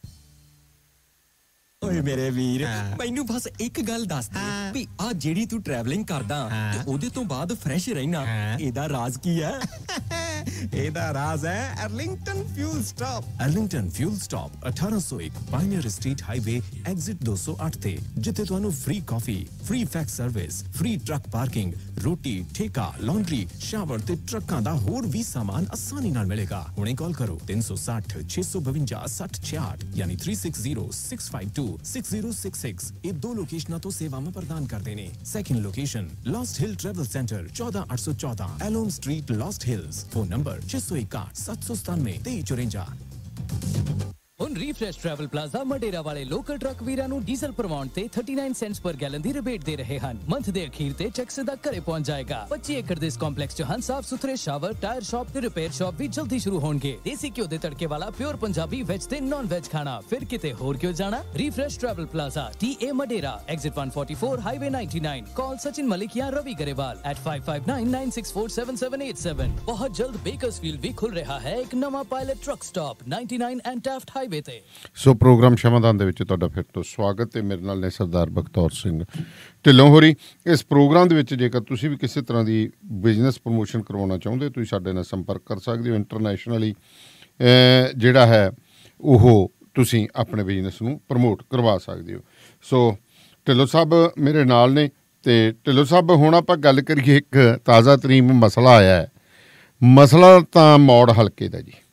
ਓਏ ਮੇਰੇ ਵੀਰ, ਮੈਨੂੰ ਬਸ ਇੱਕ ਗੱਲ ਦੱਸ ਦੇ ਵੀ ਆ ਜਿਹੜੀ ਤੂੰ ਟਰੈਵਲਿੰਗ ਕਰਦਾ ਤੇ ਉਹਦੇ ਤੋਂ ਬਾਅਦ ਫਰੈਸ਼ ਰਹਿਣਾ, ਇਹਦਾ ਰਾਜ਼ ਕੀ ਹੈ? ਇਹਦਾ ਰਾਜ਼ ਹੈ Arlington fuel stop. Arlington fuel stop ਅਠਾਰਾਂ ਸੌ ਇੱਕ ਪਾਇਨੀਅਰ ਸਟਰੀਟ ਹਾਈਵੇ ਐਗਜ਼ਿਟ ਦੋ ਸੌ ਅੱਠ ਤੇ, ਜਿੱਥੇ ਤੁਹਾਨੂੰ free coffee, free fax service, free truck parking, ਰੋਟੀ, ਠੇਕਾ, ਲਾਂਡਰੀ, ਸ਼ਾਵਰ ਤੇ ਟਰੱਕਾਂ ਦਾ ਹੋਰ ਵੀ ਸਾਮਾਨ ਆਸਾਨੀ ਨਾਲ ਮਿਲੇਗਾ। ਹੁਣੇ ਕਾਲ ਕਰੋ ਤਿੰਨ ਸੌ ਸੱਠ ਛੇ ਸੌ ਬਵੰਜਾ ਸੱਠ ਛਿਆਹਠ ਯਾਨੀ three six zero six five two six zero six six. ਇਹ ਦੋ ਲੋਕੇਸ਼ਨਾਂ ਤੋਂ ਸੇਵਾਵਾਂ ਪ੍ਰਦਾਨ ਕਰਦੇ ਨੇ। Second location Lost Hill travel centre ਚੌਦਾਂ ਅੱਠ ਸੌ ਚੌਦਾਂ ਐਲੋਮ street Lost Hills. Phone number ਛੇ ਸੌ ਇਕਾਹਠ ਸੱਤ ਸੌ ਸਤਾਨਵੇਂ ਤੇਈ ਚੁਰੰਜਾ। ਹੁਣ ਰੀਫਰੈਸ਼ ਟਰੈਵਲ ਪਲਾਜ਼ਾ ਮਡੇਰਾ ਵਾਲੇ ਲੋਕਲ ਟਰੱਕ ਵੀਰਾਂ ਨੂੰ ਡੀਜ਼ਲ ਭਰਵਾਉਣ ਤੇ उनतालीस ਸੈਂਟਸ ਪਰ ਗੈਲਨ ਦੀ ਰਿਬੇਟ ਦੇ ਰਹੇ ਹਨ। ਮੰਥ ਦੇ ਅਖੀਰ ਤੇ ਚੈੱਕ ਸਿੱਧਾ ਘਰੇ ਪਹੁੰਚ ਜਾਏਗਾ। ਪੱਚੀ ਏਕੜ ਦੇ ਇਸ ਕੰਪਲੈਕਸ 'ਚ ਹਨ ਸਾਫ ਸੁਥਰੇ ਸ਼ਾਵਰ, ਟਾਇਰ ਸ਼ਾਪ ਤੇ ਰਿਪੇਅਰ ਸ਼ਾਪ ਵੀ ਜਲਦੀ ਸ਼ੁਰੂ ਹੋਣਗੇ। ਦੇਸੀ ਘਿਓ ਦੇ ਤੜਕੇ ਵਾਲਾ ਪਿਓਰ ਪੰਜਾਬੀ ਵੈਜ ਤੇ ਨਾਨ ਵੈਜ ਖਾਣਾ, ਫਿਰ ਕਿਤੇ ਹੋਰ ਕਿਉਂ ਜਾਣਾ? Refresh travel plaza T A Madera exit one forty-four highway ninety-nine। Call Sachin Malik ਜਾਂ Ravi Grewal at five five nine nine six four seven seven eight seven। ਬਹੁਤ ਜਲਦ ਬੇਕਰਸਫੀਲਡ ਵੀ ਖੁੱਲ ਰਿਹਾ ਹੈ ਇੱਕ ਨਵਾਂ pilot truck stop ninety-nine and Taft highway ਤੇ। So programme Shamadan ਦੇ ਵਿੱਚ ਤੁਹਾਡਾ ਫਿਰ ਤੋਂ ਸਵਾਗਤ ਤੇ ਮੇਰੇ ਨਾਲ ਨੇ ਸਰਦਾਰ ਬਖਤੌਰ ਸਿੰਘ ਢਿੱਲੋਂ ਹੋਰੀ। ਇਸ ਪ੍ਰੋਗਰਾਮ ਦੇ ਵਿੱਚ ਜੇਕਰ ਤੁਸੀਂ ਵੀ ਕਿਸੇ ਤਰ੍ਹਾਂ ਦੀ ਬਿਜ਼ਨਸ ਪ੍ਰਮੋਸ਼ਨ ਕਰਵਾਉਣਾ ਚਾਹੁੰਦੇ ਤੁਸੀਂ ਸਾਡੇ ਨਾਲ ਸੰਪਰਕ ਕਰ ਸਕਦੇ ਹੋ। ਇੰਟਰਨੈਸ਼ਨਲੀ ਜਿਹੜਾ ਹੈ ਉਹ ਤੁਸੀਂ ਆਪਣੇ ਬਿਜ਼ਨਸ ਨੂੰ ਪ੍ਰਮੋਟ ਕਰਵਾ ਸਕਦੇ ਹੋ। ਸੋ ਢਿੱਲੋਂ ਸਾਹਿਬ ਮੇਰੇ ਨਾਲ ਨੇ ਤੇ ਢਿੱਲੋਂ ਸਾਹਿਬ ਹੁਣ ਆਪਾਂ ਗੱਲ ਕਰੀਏ ਇੱਕ ਤਾਜ਼ਾ ਤਰੀਨ ਮਸਲਾ ਆਇਆ ਹੈ। ਮਸਲਾ ਤਾਂ ਮੌੜ ਹਲਕੇ ਦਾ ਜੀ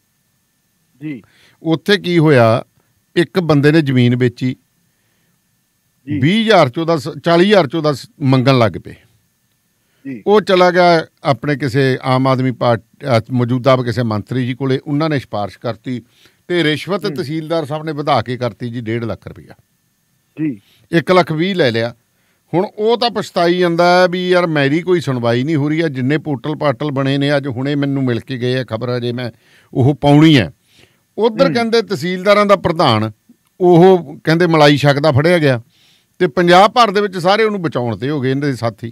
ਜੀ ਉੱਥੇ ਕੀ ਹੋਇਆ, ਇੱਕ ਬੰਦੇ ਨੇ ਜ਼ਮੀਨ ਵੇਚੀ, ਵੀਹ ਹਜ਼ਾਰ ਚੋਂ ਦਾ ਚਾਲੀ ਹਜ਼ਾਰ ਚੋਂ ਦਾ ਮੰਗਣ ਲੱਗ ਪਏ। ਉਹ ਚਲਾ ਗਿਆ ਆਪਣੇ ਕਿਸੇ ਆਮ ਆਦਮੀ ਪਾਰਟੀ ਮੌਜੂਦਾ ਕਿਸੇ ਮੰਤਰੀ ਜੀ ਕੋਲੇ, ਉਹਨਾਂ ਨੇ ਸਿਫਾਰਿਸ਼ ਕਰਤੀ ਤੇ ਰਿਸ਼ਵਤ ਤਹਿਸੀਲਦਾਰ ਸਾਹਿਬ ਨੇ ਵਧਾ ਕੇ ਕਰਤੀ ਜੀ ਡੇਢ ਲੱਖ ਰੁਪਈਆ ਜੀ, ਇੱਕ ਲੱਖ ਵੀਹ ਲੈ ਲਿਆ। ਹੁਣ ਉਹ ਤਾਂ ਪਛਤਾਈ ਜਾਂਦਾ ਹੈ ਵੀ ਯਾਰ ਮੇਰੀ ਕੋਈ ਸੁਣਵਾਈ ਨਹੀਂ ਹੋ ਰਹੀ ਹੈ। ਜਿੰਨੇ ਪੋਰਟਲ ਪਾਟਲ ਬਣੇ ਨੇ ਅੱਜ ਹੁਣੇ ਮੈਨੂੰ ਮਿਲ ਕੇ ਗਏ ਆ ਖਬਰ, ਅਜੇ ਮੈਂ ਉਹ ਪਾਉਣੀ ਹੈ। ਉੱਧਰ ਕਹਿੰਦੇ ਤਹਿਸੀਲਦਾਰਾਂ ਦਾ ਪ੍ਰਧਾਨ ਉਹ ਕਹਿੰਦੇ ਮਲਾਈ ਛੱਕ ਦਾ ਫੜਿਆ ਗਿਆ ਤੇ ਪੰਜਾਬ ਭਰ ਦੇ ਵਿੱਚ ਸਾਰੇ ਉਹਨੂੰ ਬਚਾਉਣ ਤੇ ਹੋ ਗਏ ਇਹਨਾਂ ਦੇ ਸਾਥੀ।